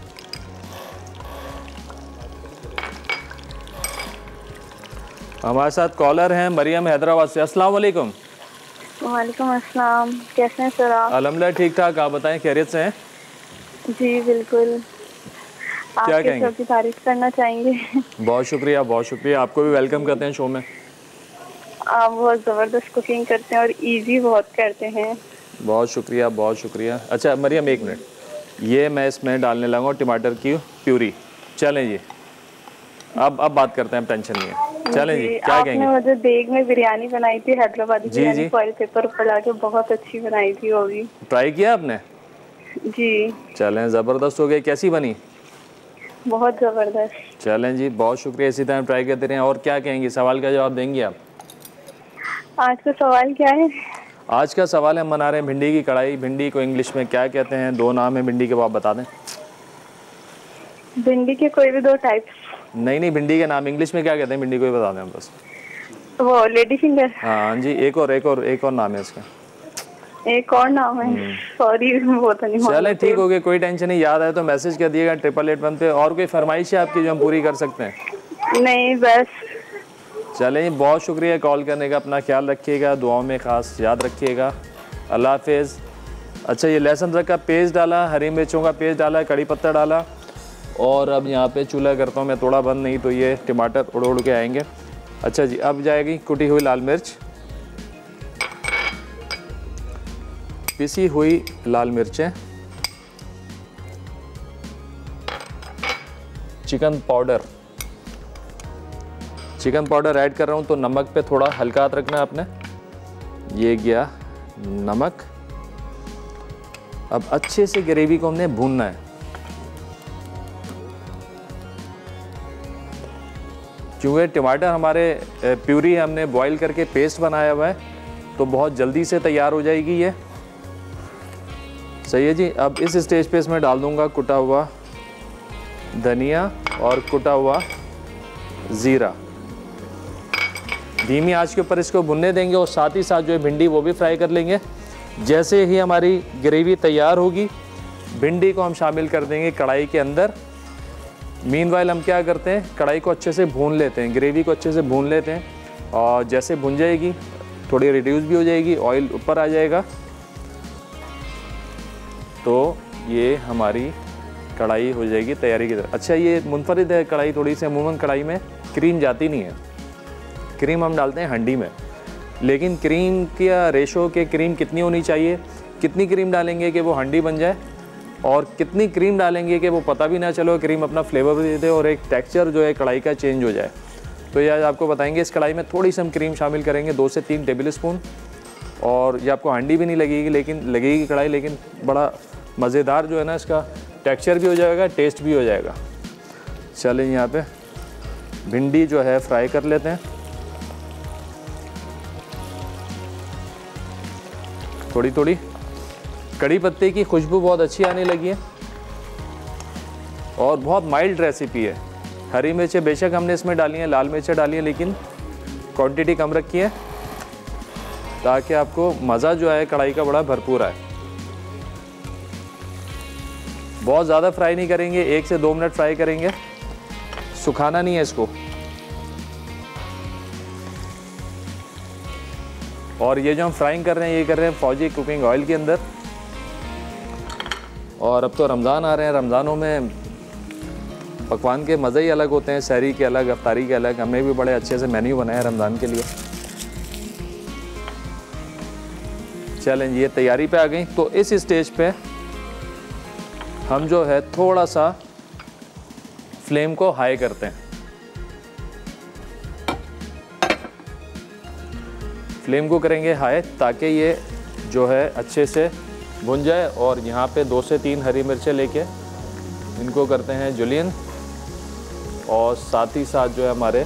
हमारे साथ कॉलर हैं मरियम हैदराबाद से। अस्सलाम वालेकुम। वालेकुम अस्सलाम, कैसे हैं सर आप? अल्हम्दुलिल्लाह ठीक ठाक, आप बताएं, खैरियत से हैं? जी बिल्कुल। क्या आपके कहेंगे? शो की तारीफ करना चाहेंगे। बहुत शुक्रिया, बहुत शुक्रिया। आपको भी वेलकम करते हैं शो में। आप बहुत ज़बरदस्त कुकिंग करते हैं और इजी बहुत करते हैं। बहुत शुक्रिया, बहुत शुक्रिया। अच्छा मरियम, एक मिनट, ये मैं इसमें डालने लगा टमाटर की प्यूरी। चलें जी, अब बात करते हैं, टेंशन नहीं है। चलें जी, क्या आपने कहेंगे? मुझे देग में बिरयानी बनाई थी, हैदराबादी जी, बिरयानी, जी। फॉइल पेपर पर लाके बहुत अच्छी बनाई थी वो भी। ट्राई किया आपने? जी चलें, ज़बरदस्त हो गई। कैसी बनी? बहुत ज़बरदस्त। चलें जी, बहुत शुक्रिया। इसी तरह ट्राई करते रहें। और क्या कहेंगी, सवाल का जवाब देंगी आप? आज का सवाल क्या है? आज का सवाल है, हम बना रहे हैं भिंडी की कढ़ाई। भिंडी को इंग्लिश में क्या कहते हैं? 2 नाम है भिंडी के, वो आप बता दें। भिंडी के कोई भी 2 टाइप्स। नहीं, भिंडी के नाम इंग्लिश में क्या कहते हैं भिंडी को, ही बता दें हम बस। वो लेडी फिंगर। हाँ जी, एक और नाम है इसका। एक और नाम है, सॉरी वो तो नहीं। चलें, ठीक हो गया, कोई टेंशन नहीं। याद आए तो मैसेज कर दिएगा 888 पे। और कोई फरमाइश है आपकी जो हम पूरी कर सकते हैं? नहीं बस। चलें, बहुत शुक्रिया कॉल करने का। अपना ख्याल रखिएगा, दुआओं में ख़ास याद रखिएगा। अल्लाह हाफिज़। अच्छा, ये लहसुन अदरक का पेस्ट डाला, हरी मिर्चों का पेस्ट डाला, कड़ी पत्ता डाला, और अब यहाँ पे चूल्हा करता हूँ मैं थोड़ा बंद, नहीं तो ये टमाटर उड़ के आएंगे। अच्छा जी, अब जाएगी कुटी हुई लाल मिर्च, पिसी हुई लाल मिर्चें, चिकन पाउडर ऐड कर रहा हूँ। तो नमक पे थोड़ा हल्का हाथ रखना है आपने। ये गया नमक। अब अच्छे से ग्रेवी को हमने भूनना है। क्योंकि टमाटर हमारे प्यूरी हमने बॉईल करके पेस्ट बनाया हुआ है, तो बहुत जल्दी से तैयार हो जाएगी ये। सही है जी। अब इस स्टेज पे इसमें डाल दूंगा कुटा हुआ धनिया और कुटा हुआ ज़ीरा। धीमी आंच के ऊपर इसको भुनने देंगे, और साथ ही साथ जो है भिंडी वो भी फ्राई कर लेंगे। जैसे ही हमारी ग्रेवी तैयार होगी, भिंडी को हम शामिल कर देंगे कढ़ाई के अंदर। मीनवाइल हम क्या करते हैं, कढ़ाई को अच्छे से भून लेते हैं, ग्रेवी को अच्छे से भून लेते हैं, और जैसे भुन जाएगी थोड़ी रिड्यूस भी हो जाएगी, ऑयल ऊपर आ जाएगा, तो ये हमारी कढ़ाई हो जाएगी तैयारी की तरह। अच्छा, ये मुनफरिद है कढ़ाई थोड़ी सी। अमूमन कढ़ाई में क्रीम जाती नहीं है, क्रीम हम डालते हैं हंडी में। लेकिन क्रीम का रेशो के क्रीम कितनी होनी चाहिए, कितनी क्रीम डालेंगे कि वो हंडी बन जाए, और कितनी क्रीम डालेंगे कि वो पता भी ना चलो, क्रीम अपना फ्लेवर भी दे दे और एक टेक्सचर जो है कढ़ाई का चेंज हो जाए। तो ये आज आपको बताएंगे। इस कढ़ाई में थोड़ी सी हम क्रीम शामिल करेंगे, 2 से 3 टेबल स्पून। और ये आपको हंडी भी नहीं लगेगी, लेकिन लगेगी कढ़ाई, लेकिन बड़ा मज़ेदार जो है ना, इसका टेक्सचर भी हो जाएगा, टेस्ट भी हो जाएगा। चलें, यहाँ पे भिंडी जो है फ्राई कर लेते हैं। थोड़ी थोड़ी कड़ी पत्ते की खुशबू बहुत अच्छी आने लगी है, और बहुत माइल्ड रेसिपी है। हरी मिर्चें बेशक हमने इसमें डाली हैं, लाल मिर्चें डाली हैं, लेकिन क्वांटिटी कम रखी है, ताकि आपको मज़ा जो है कढ़ाई का बड़ा भरपूर आए। बहुत ज़्यादा फ्राई नहीं करेंगे, 1 से 2 मिनट फ्राई करेंगे, सुखाना नहीं है इसको। और ये जो हम फ्राइंग कर रहे हैं, ये कर रहे हैं फौजी कुकिंग ऑयल के अंदर। और अब तो रमज़ान आ रहे हैं, रमज़ानों में पकवान के मज़े ही अलग होते हैं, सहरी के अलग, अफ्तारी के अलग। हमने भी बड़े अच्छे से मेन्यू बनाया रमज़ान के लिए। चलें, ये तैयारी पे आ गई। तो इस स्टेज पे हम जो है थोड़ा सा फ्लेम को हाई करते हैं। फ्लेम को करेंगे हाई, ताकि ये जो है अच्छे से भुन जाए। और यहाँ पे 2 से 3 हरी मिर्चें लेके इनको करते हैं जुलियन, और साथ ही साथ जो है हमारे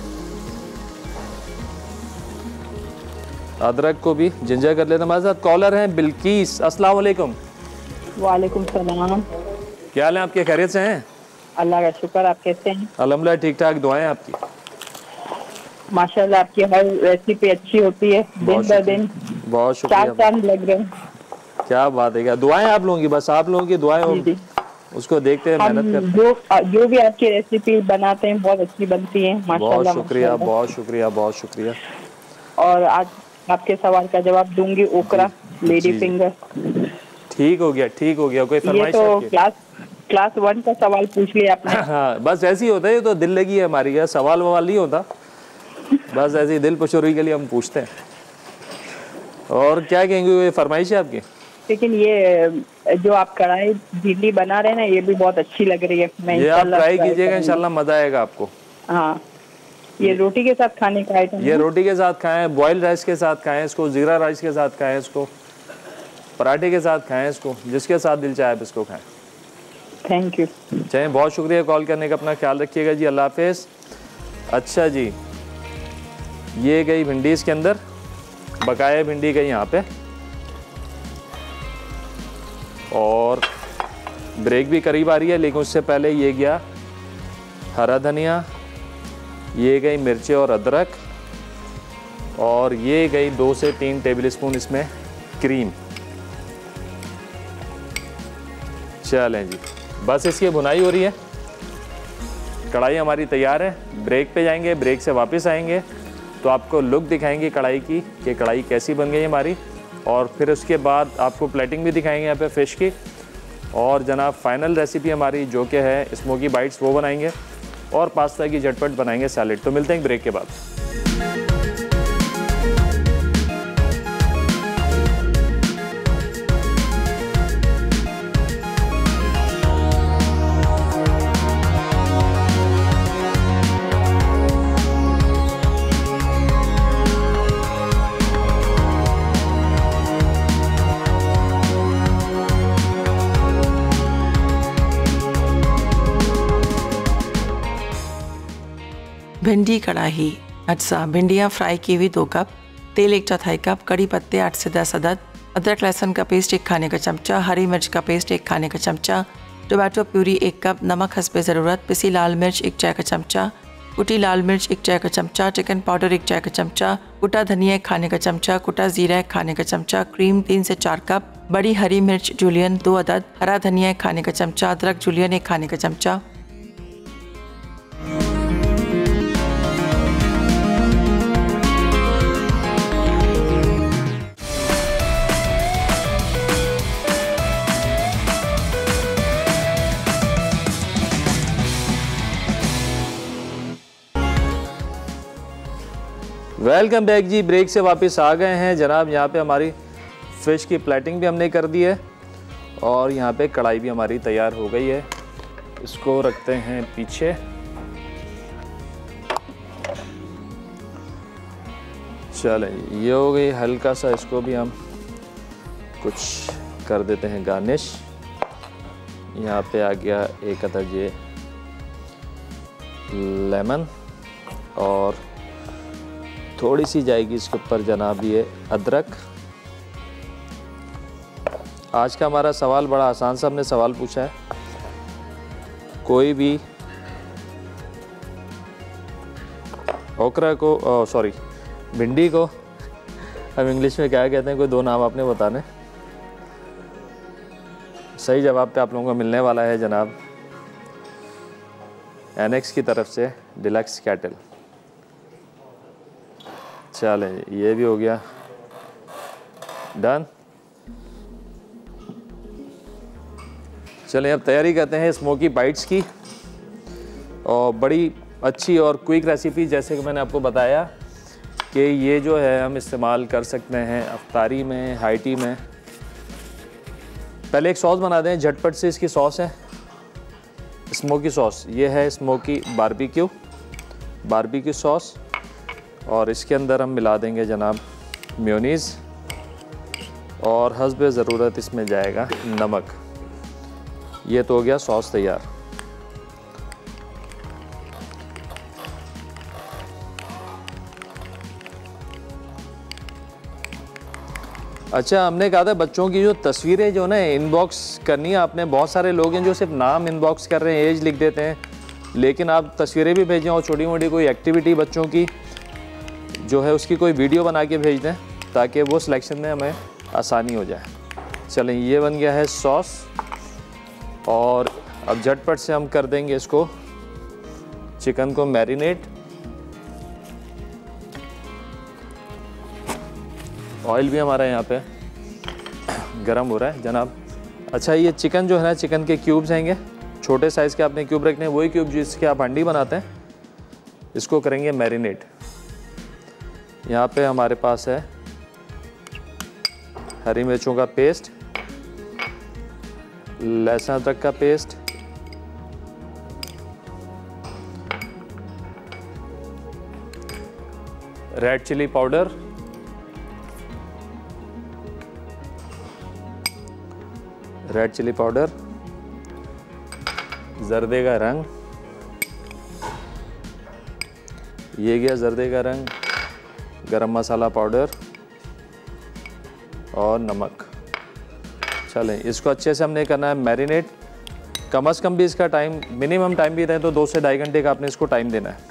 अदरक को भी जिंजर कर लेते हैं। हमारे साथ कॉलर हैं बिल्किस। अस्सलाम वालेकुम। वालेकुम सलाम। क्या हाल है आपके, खैरियत से हैं? अल्लाह का शुक्र, आप कैसे हैं? अल्हम्दुलिल्लाह ठीक ठाक, दुआएं आपकी। माशाल्लाह, आपकी हर रेसिपी अच्छी होती है, दिन ब दिन। बहुत शुक्रिया। 4 साल लग रहे हैं। क्या बात है, क्या दुआएं आप लोगों की, बस आप लोगों की दुआएं हो, जी। उसको देखते हैं, हम मेहनत करते हैं। जो भी आपकी रेसिपी बनाते हैं बहुत अच्छी बनती है, माशाल्लाह। बहुत शुक्रिया, माशाल्लाह। बहुत शुक्रिया, बहुत शुक्रिया। और आज आपके सवाल का जवाब दूंगी, ओकरा लेडी फिंगर। ठीक हो गया, ठीक हो गया। कोई ये फरमाइश तो आपकी? क्लास 1 का सवाल पूछ लिया आपने। हाँ बस ऐसे ही होता है, ये तो दिल लगी है हमारी, है सवाल ववाल नहीं होता, बस ऐसे ही दिल पशोरी के लिए हम पूछते हैं। और क्या कहेंगे, ये फरमाइश है आपकी? लेकिन ये जो आप कढ़ाई भिंडी बना रहे हैं ना, ये भी बहुत अच्छी लग रही है। मैं ये आप ट्राई कीजिएगा, करूंगी। इंशाल्लाह मजा आएगा आपको। हाँ, ये रोटी के साथ खाने का आइटम। ये रोटी के साथ खाएं, बॉइल्ड राइस के साथ खाएं इसको, जीरा राइस के साथ खाएं इसको, पराठे के साथ खाएं इसको, जिसके साथ दिल चाहे आप इसको खाएं। Thank you. चलिए बहुत शुक्रिया कॉल करने का, अपना ख्याल रखिएगा जी, अल्लाह हाफिज़। अच्छा जी, ये गई भिंडी इसके अंदर, बकाया भिंडी गई यहाँ पे, और ब्रेक भी करीब आ रही है, लेकिन उससे पहले ये गया हरा धनिया, ये गई मिर्ची और अदरक, और ये गई 2 से 3 टेबलस्पून इसमें क्रीम। चलें जी, बस इसकी भुनाई हो रही है, कढ़ाई हमारी तैयार है। ब्रेक पे जाएंगे, ब्रेक से वापस आएंगे तो आपको लुक दिखाएंगे कढ़ाई की कि कढ़ाई कैसी बन गई हमारी, और फिर उसके बाद आपको प्लेटिंग भी दिखाएंगे यहाँ पे फ़िश की, और जनाब फाइनल रेसिपी हमारी जो कि है स्मोकी बाइट्स वो बनाएंगे, और पास्ता की झटपट बनाएंगे सैलेड। तो मिलते हैं ब्रेक के बाद। भिंडी कढ़ाई। अच्छा, भिंडियाँ फ्राई की हुई 2 कप, तेल 1/4 कप, कड़ी पत्ते 8 से 10 अदद, अदरक लहसुन का पेस्ट 1 खाने का चमचा, हरी मिर्च का पेस्ट 1 खाने का चमचा, टोमेटो प्यूरी 1 कप, नमक हस्बे ज़रूरत, पिसी लाल मिर्च 1 चाय का चमचा, कुटी लाल मिर्च 1 चाय का चमचा, चिकन पाउडर 1 चाय का चमचा, कुटा धनिया 1 खाने का चमचा, कुटा जीरा 1 खाने का चमचा, क्रीम 3 से 4 कप, बड़ी हरी मिर्च जूलियन 2 अदद, हरा धनिया 1 खाने का चमचा, अदरक जूलियन 1 खाने का चमचा। वेलकम बैक जी, ब्रेक से वापस आ गए हैं जनाब। यहाँ पे हमारी फ़िश की प्लेटिंग भी हमने कर दी है, और यहाँ पे कढ़ाई भी हमारी तैयार हो गई है। इसको रखते हैं पीछे। चलें, ये हो गई, हल्का सा इसको भी हम कुछ कर देते हैं गार्निश। यहाँ पे आ गया 1 अदद ये लेमन, और थोड़ी सी जाएगी इसके ऊपर जनाब ये अदरक। आज का हमारा सवाल बड़ा आसान सा हमने सवाल पूछा है, कोई भी ओकरा को सॉरी भिंडी को हम इंग्लिश में क्या कहते हैं, कोई 2 नाम आपने बताने। सही जवाब पे आप लोगों को मिलने वाला है जनाब एनेक्स की तरफ से डिलक्स कैटल। चलें, ये भी हो गया डन। चलें अब तैयारी करते हैं स्मोकी बाइट्स की, और बड़ी अच्छी और क्विक रेसिपी, जैसे कि मैंने आपको बताया कि ये जो है हम इस्तेमाल कर सकते हैं अफ्तारी में, हाई टी में। पहले एक सॉस बना दें झटपट से। इसकी सॉस है स्मोकी सॉस, ये है स्मोकी बारबेक्यू सॉस, और इसके अंदर हम मिला देंगे जनाब मेयोनीज़, और हस्बे ज़रूरत इसमें जाएगा नमक। ये तो हो गया सॉस तैयार। अच्छा, हमने कहा था बच्चों की जो तस्वीरें जो ना इनबॉक्स करनी है आपने। बहुत सारे लोग हैं जो सिर्फ नाम इनबॉक्स कर रहे हैं, एज लिख देते हैं, लेकिन आप तस्वीरें भी भेजें, और छोटी मोटी कोई एक्टिविटी बच्चों की जो है उसकी कोई वीडियो बना के भेज दें, ताकि वो सिलेक्शन में हमें आसानी हो जाए। चलें, ये बन गया है सॉस, और अब झटपट से हम कर देंगे इसको चिकन को मैरिनेट। ऑयल भी हमारा यहाँ पे गरम हो रहा है जनाब। अच्छा, ये चिकन जो है ना, चिकन के क्यूब्स हैंगे, छोटे साइज़ के आपने क्यूब रखने हैं, वही क्यूब जिसके आप हांडी बनाते हैं, इसको करेंगे मैरिनेट। यहाँ पे हमारे पास है हरी मिर्चों का पेस्ट, लहसुन अदरक का पेस्ट, रेड चिली पाउडर, जर्दे का रंग, ये गया जर्दे का रंग, गरम मसाला पाउडर और नमक। चलें, इसको अच्छे से हमने करना है मैरिनेट। कम से कम भी इसका टाइम, मिनिमम टाइम भी दें तो 2 से 2.5 घंटे का आपने इसको टाइम देना है।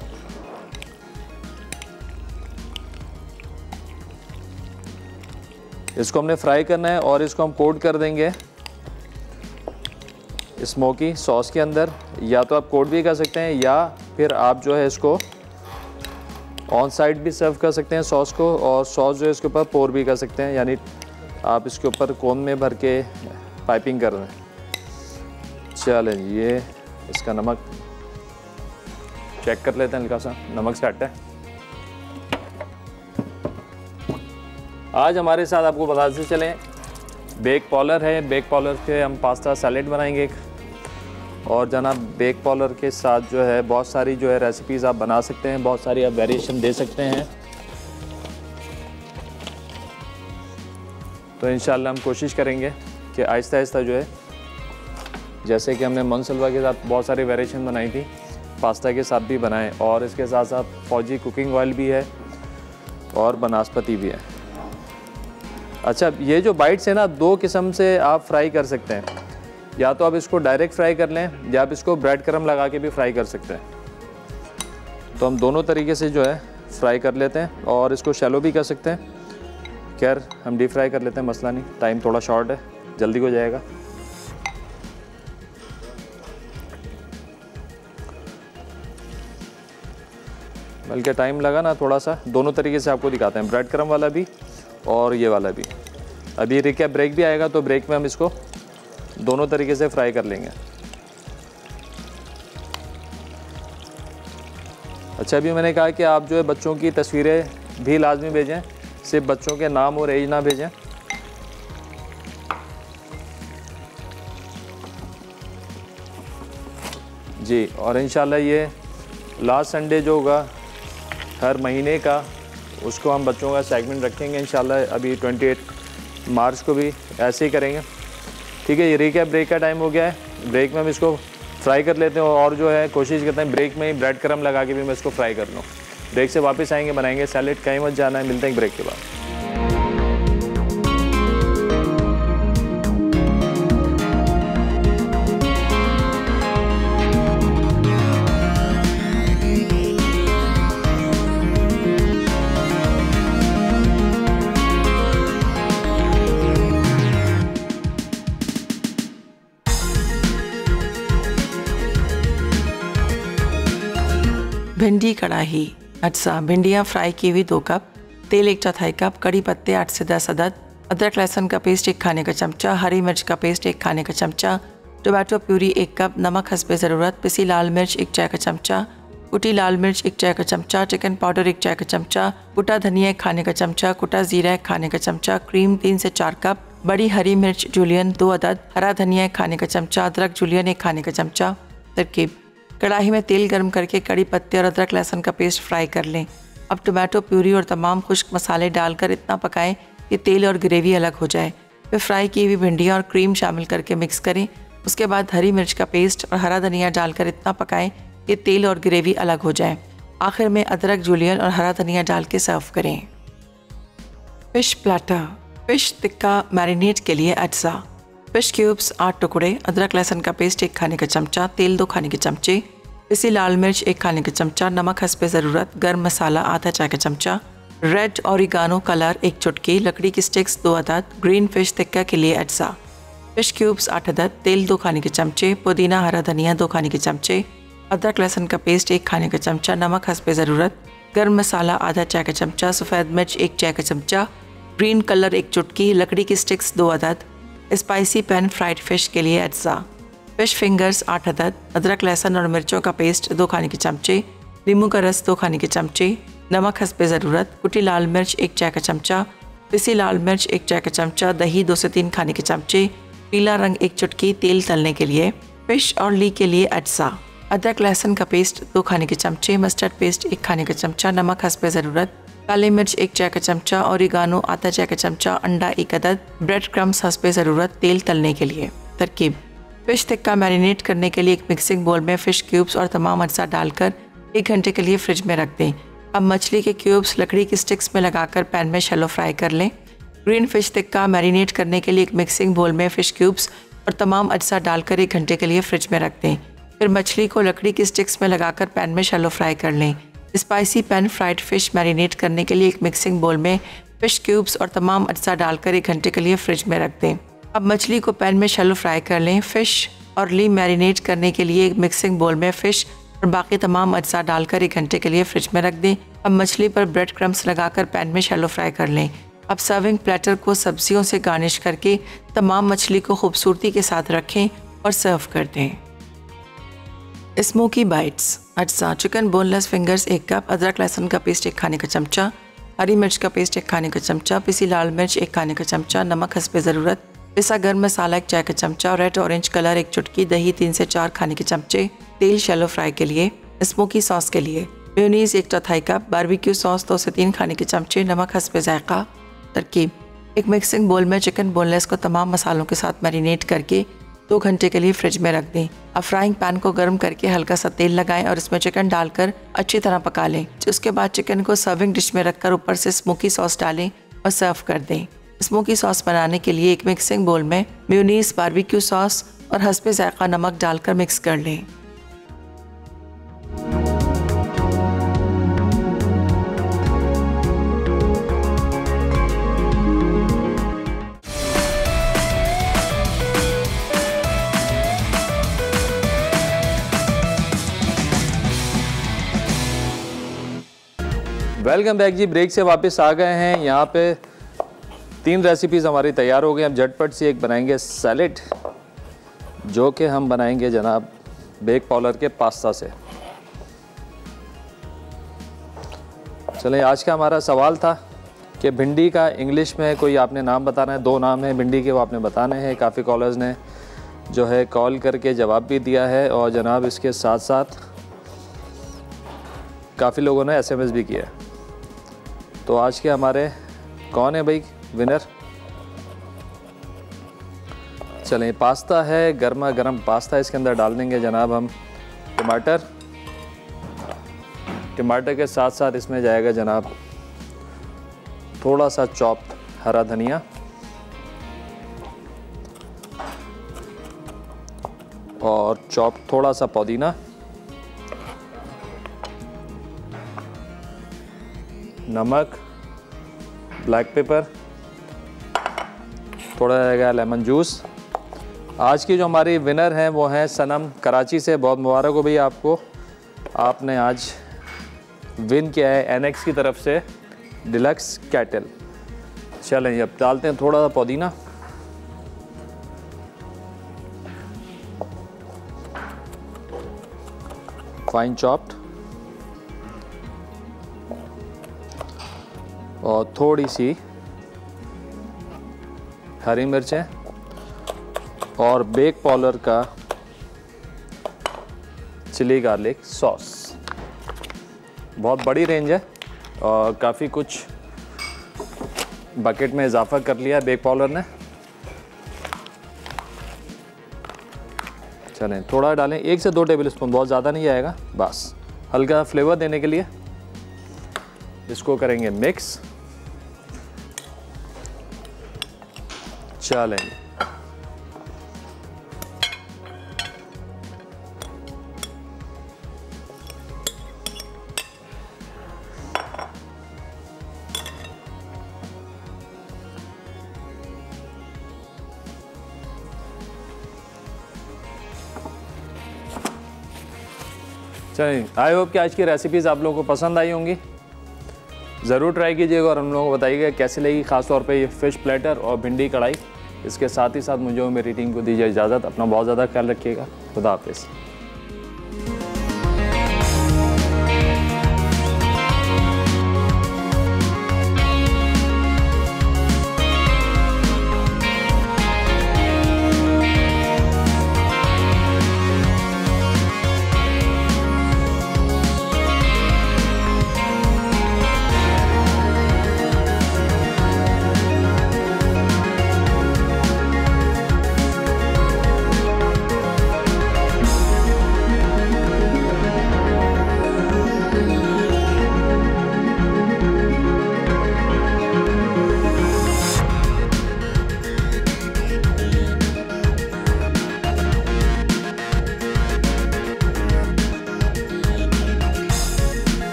इसको हमने फ्राई करना है और इसको हम कोट कर देंगे स्मोकी सॉस के अंदर। या तो आप कोट भी कर सकते हैं या फिर आप जो है इसको ऑन साइड भी सर्व कर सकते हैं सॉस को, और सॉस जो है इसके ऊपर पोर भी कर सकते हैं, यानी आप इसके ऊपर कोन में भर के पाइपिंग कर रहे हैं। चलें, ये इसका नमक चेक कर लेते हैं, हल्का सा नमक से हटा है। आज हमारे साथ आपको बताते चलें बेक पॉलर है। बेक पॉलर के हम पास्ता सैलेड बनाएंगे एक, और जनाब बेक पॉलर के साथ जो है बहुत सारी जो है रेसिपीज़ आप बना सकते हैं, बहुत सारी आप वेरिएशन दे सकते हैं। तो इंशाल्लाह हम कोशिश करेंगे कि आहिस्ता आहिस्ता जो है, जैसे कि हमने मनसलवा के साथ बहुत सारी वेरिएशन बनाई थी, पास्ता के साथ भी बनाएं, और इसके साथ साथ फौजी कुकिंग ऑयल भी है और बनास्पति भी है। अच्छा, ये जो बाइट्स है ना, 2 किस्म से आप फ्राई कर सकते हैं। या तो आप इसको डायरेक्ट फ्राई कर लें, या आप इसको ब्रेड क्रम लगा के भी फ्राई कर सकते हैं। तो हम दोनों तरीके से जो है फ्राई कर लेते हैं, और इसको शैलो भी कर सकते हैं। खैर, हम डीप फ्राई कर लेते हैं, मसला नहीं, टाइम थोड़ा शॉर्ट है, जल्दी हो जाएगा। बल्कि टाइम लगा ना थोड़ा सा, दोनों तरीके से आपको दिखाते हैं, ब्रेड क्रम वाला भी और ये वाला भी। अभी रिकैप ब्रेक भी आएगा, तो ब्रेक में हम इसको दोनों तरीके से फ्राई कर लेंगे। अच्छा, अभी मैंने कहा कि आप जो है बच्चों की तस्वीरें भी लाजमी भेजें, सिर्फ बच्चों के नाम और एज ना भेजें। जी, और इंशाल्लाह ये लास्ट संडे जो होगा हर महीने का, उसको हम बच्चों का सेगमेंट रखेंगे इंशाल्लाह। अभी 28 मार्च को भी ऐसे ही करेंगे। ठीक है, ये रिकैप ब्रेक का टाइम हो गया है। ब्रेक में हम इसको फ्राई कर लेते हैं, और जो है कोशिश करते हैं ब्रेक में ही ब्रेड क्रम लगा के भी मैं इसको फ्राई कर लूँ। ब्रेक से वापस आएंगे, बनाएंगे सैलेड। कहीं मत जाना है, मिलते हैं ब्रेक के बाद। भिंडी कढ़ाई। अच्छा, भिंडियाँ फ्राई की हुई 2 कप, तेल 1/4 कप, कड़ी पत्ते 8 से 10 अदद, अदरक लहसुन का पेस्ट 1 खाने का चमचा, हरी मिर्च का पेस्ट 1 खाने का चमचा, टोमेटो प्यूरी 1 कप, नमक हस्बे ज़रूरत, पिसी लाल मिर्च 1 चाय का चमचा, कुटी लाल मिर्च 1 चाय का चमचा, चिकन पाउडर 1 चाय का चमचा, कुटा धनिया 1 खाने का चमचा, कुटा जीरा 1 खाने का चमचा, क्रीम 3 से 4 कप, बड़ी हरी मिर्च जूलियन 2 अदद, हरा धनिया 1 खाने का चमचा, अदरक जूलियन 1 खाने का चमचा। तरकीब: कढ़ाई में तेल गर्म करके कड़ी पत्ते और अदरक लहसुन का पेस्ट फ्राई कर लें। अब टोमेटो प्यूरी और तमाम खुश्क मसाले डालकर इतना पकाएं कि तेल और ग्रेवी अलग हो जाए। फिर फ्राई की हुई भिंडियाँ और क्रीम शामिल करके मिक्स करें। उसके बाद हरी मिर्च का पेस्ट और हरा धनिया डालकर इतना पकाएं कि तेल और ग्रेवी अलग हो जाए। आखिर में अदरक जूलियन और हरा धनिया डाल के सर्व करें। Fish platter. Fish tikka marinate के लिए अज्जा: फिश क्यूब्स 8 टुकड़े, अदरक लहसुन का पेस्ट 1 खाने का चमचा, तेल 2 खाने के चमचे, पिसी लाल मिर्च 1 खाने का चमचा, नमक हस्बे ज़रूरत, गर्म मसाला आधा चाय का चमचा, रेड ऑरिगानो कलर 1 चुटकी, लकड़ी की स्टिक्स 2 अदद, ग्रीन फिश टिक्का के लिए अज्जा: फिश क्यूब्स 8 अदद, तेल 2 खाने के चमचे, पुदीना हरा धनिया 2 खाने के चमचे, अदरक लहसुन का पेस्ट 1 खाने का चमचा, नमक हस्बे ज़रूरत, गर्म मसाला आधा चाय का चमचा, सफ़ेद मिर्च 1 चाय का चमचा, ग्रीन कलर 1 चुटकी, लकड़ी की स्टिक्स 2 अदद, स्पाइसी पैन फ्राइड फिश के लिए अज्जा: फिश फिंगर्स 8 अदद, अदरक लहसुन और मिर्चों का पेस्ट 2 खाने के चमचे, नींबू का रस 2 खाने के चमचे, नमक हस्बे ज़रूरत, कुटी लाल मिर्च 1 चाय का चमचा, पिसी लाल मिर्च 1 चाय का चमचा, दही 2 से 3 खाने के चमचे, पीला रंग 1 चुटकी, तेल तलने के लिए, फिश और ली के लिए अज्जा, अदरक लहसुन का पेस्ट 2 खाने के चमचे, मस्टर्ड पेस्ट 1 खाने का चमचा, नमक हस्बे ज़रूरत, काली मिर्च 1 चाय का चमचा, ओरिगानो आधा चाय का चमचा, अंडा 1 अदद, ब्रेड क्रम्स हस्बे ज़रूरत, तेल तलने के लिए। तरकीब: फिश टिक्का मैरिनेट करने के लिए एक मिक्सिंग बोल में फ़िश क्यूब्स और तमाम अज्जा डालकर 1 घंटे के लिए फ्रिज में रख दें। अब मछली के क्यूब्स लकड़ी की स्टिक्स में लगाकर पैन में शैलो फ्राई कर लें। ग्रीन फिश टिक्का मैरिनेट करने के लिए एक मिक्सिंग बोल में फ़िश क्यूब्स और तमाम अज्जा डालकर 1 घंटे के लिए फ्रिज में रख दें। फिर मछली को लकड़ी की स्टिक्स में लगाकर पैन में शैलो फ्राई कर लें। Spicy pan fried fish marinate करने के लिए एक मिक्सिंग बोल में फ़िश क्यूब्स और तमाम अज्जा डालकर 1 घंटे के लिए फ्रिज में रख दें। अब मछली को पैन में शैलो फ्राई कर लें। फ़िश और ली मैरिनेट करने के लिए एक मिक्सिंग बोल में फ़िश और बाकी तमाम अज्जा डालकर 1 घंटे के लिए फ्रिज में रख दें। अब मछली पर ब्रेड क्रम्स लगाकर पैन में शैलो फ्राई कर लें। अब सर्विंग प्लेटर को सब्जियों से गार्निश करके तमाम मछली को खूबसूरती के साथ रखें और सर्व कर दें। स्मोकी बाइट्स अज्जा: चिकन बोनलेस फिंगर्स 1 कप, अदरक लहसुन का पेस्ट 1 खाने का चमचा, हरी मिर्च का पेस्ट 1 खाने का चमचा, पिसी लाल मिर्च 1 खाने का चमचा, नमक हस्बे ज़रूरत, पिसा गर्म मसाला 1 चाय का चमचा, रेड ऑरेंज कलर 1 चुटकी, दही 3 से 4 खाने के चमचे, तेल शैलो फ्राई के लिए। स्मोकी सॉस के लिए मेयोनीज 1/4 कप, बारबेक्यू सॉस 2 से 3 खाने के चमचे, नमक हस्बे जायका। तरकीब: एक मिक्सिंग बोल में चिकन बोनलेस को तमाम मसालों के साथ मैरिनेट करके 2 घंटे के लिए फ्रिज में रख दें। अब फ्राइंग पैन को गर्म करके हल्का सा तेल लगाएं और इसमें चिकन डालकर अच्छी तरह पका लें। उसके बाद चिकन को सर्विंग डिश में रखकर ऊपर से स्मोकी सॉस डालें और सर्व कर दें। स्मोकी सॉस बनाने के लिए एक मिक्सिंग बोल में मेयोनीज, बारबेक्यू सॉस और हस्बे जायका नमक डालकर मिक्स कर लें। वेलकम बैक जी। ब्रेक से वापस आ गए हैं। यहाँ पे 3 रेसिपीज़ हमारी तैयार हो गई। हम झटपट से एक बनाएंगे सैलेड, जो कि हम बनाएंगे जनाब बेक पॉलर के पास्ता से। चलें, आज का हमारा सवाल था कि भिंडी का इंग्लिश में कोई आपने नाम बताना है। 2 नाम है भिंडी के, वो आपने बताने हैं। काफ़ी कॉलर्स ने जो है कॉल करके जवाब भी दिया है और जनाब इसके साथ साथ काफ़ी लोगों ने SMS भी किया। तो आज के हमारे कौन है भाई विनर? चलें, पास्ता है, गर्मा गर्म पास्ता। इसके अंदर डाल देंगे जनाब हम टमाटर के साथ साथ इसमें जाएगा जनाब थोड़ा सा चॉप्ड हरा धनिया और चॉप्ड थोड़ा सा पुदीना, नमक, ब्लैक पेपर, थोड़ा रहेगा लेमन जूस। आज की जो हमारी विनर हैं वो हैं सनम कराची से। बहुत मुबारक हो भैया आपको, आपने आज विन किया है NX की तरफ से डिलक्स कैटल। चलें, अब डालते हैं थोड़ा सा पुदीना, फाइन चॉप्ड, और थोड़ी सी हरी मिर्चें और बेक पॉलर का चिली गार्लिक सॉस। बहुत बड़ी रेंज है और काफ़ी कुछ बकेट में इजाफा कर लिया है बेक पॉलर ने। चलें, थोड़ा डालें, 1 से 2 टेबल स्पून, बहुत ज़्यादा नहीं जाएगा, बस हल्का फ्लेवर देने के लिए। इसको करेंगे मिक्स। चलें, चलिए, आई होप कि आज की रेसिपीज़ आप लोगों को पसंद आई होंगी। ज़रूर ट्राई कीजिएगा और हम लोगों को बताइएगा कैसे लगी, ख़ास तौर पे ये फ़िश प्लेटर और भिंडी कढ़ाई। इसके साथ ही साथ मुझे मेरी टीम को दीजिए इजाज़त। अपना बहुत ज़्यादा ख्याल रखिएगा। खुदा हाफिज़।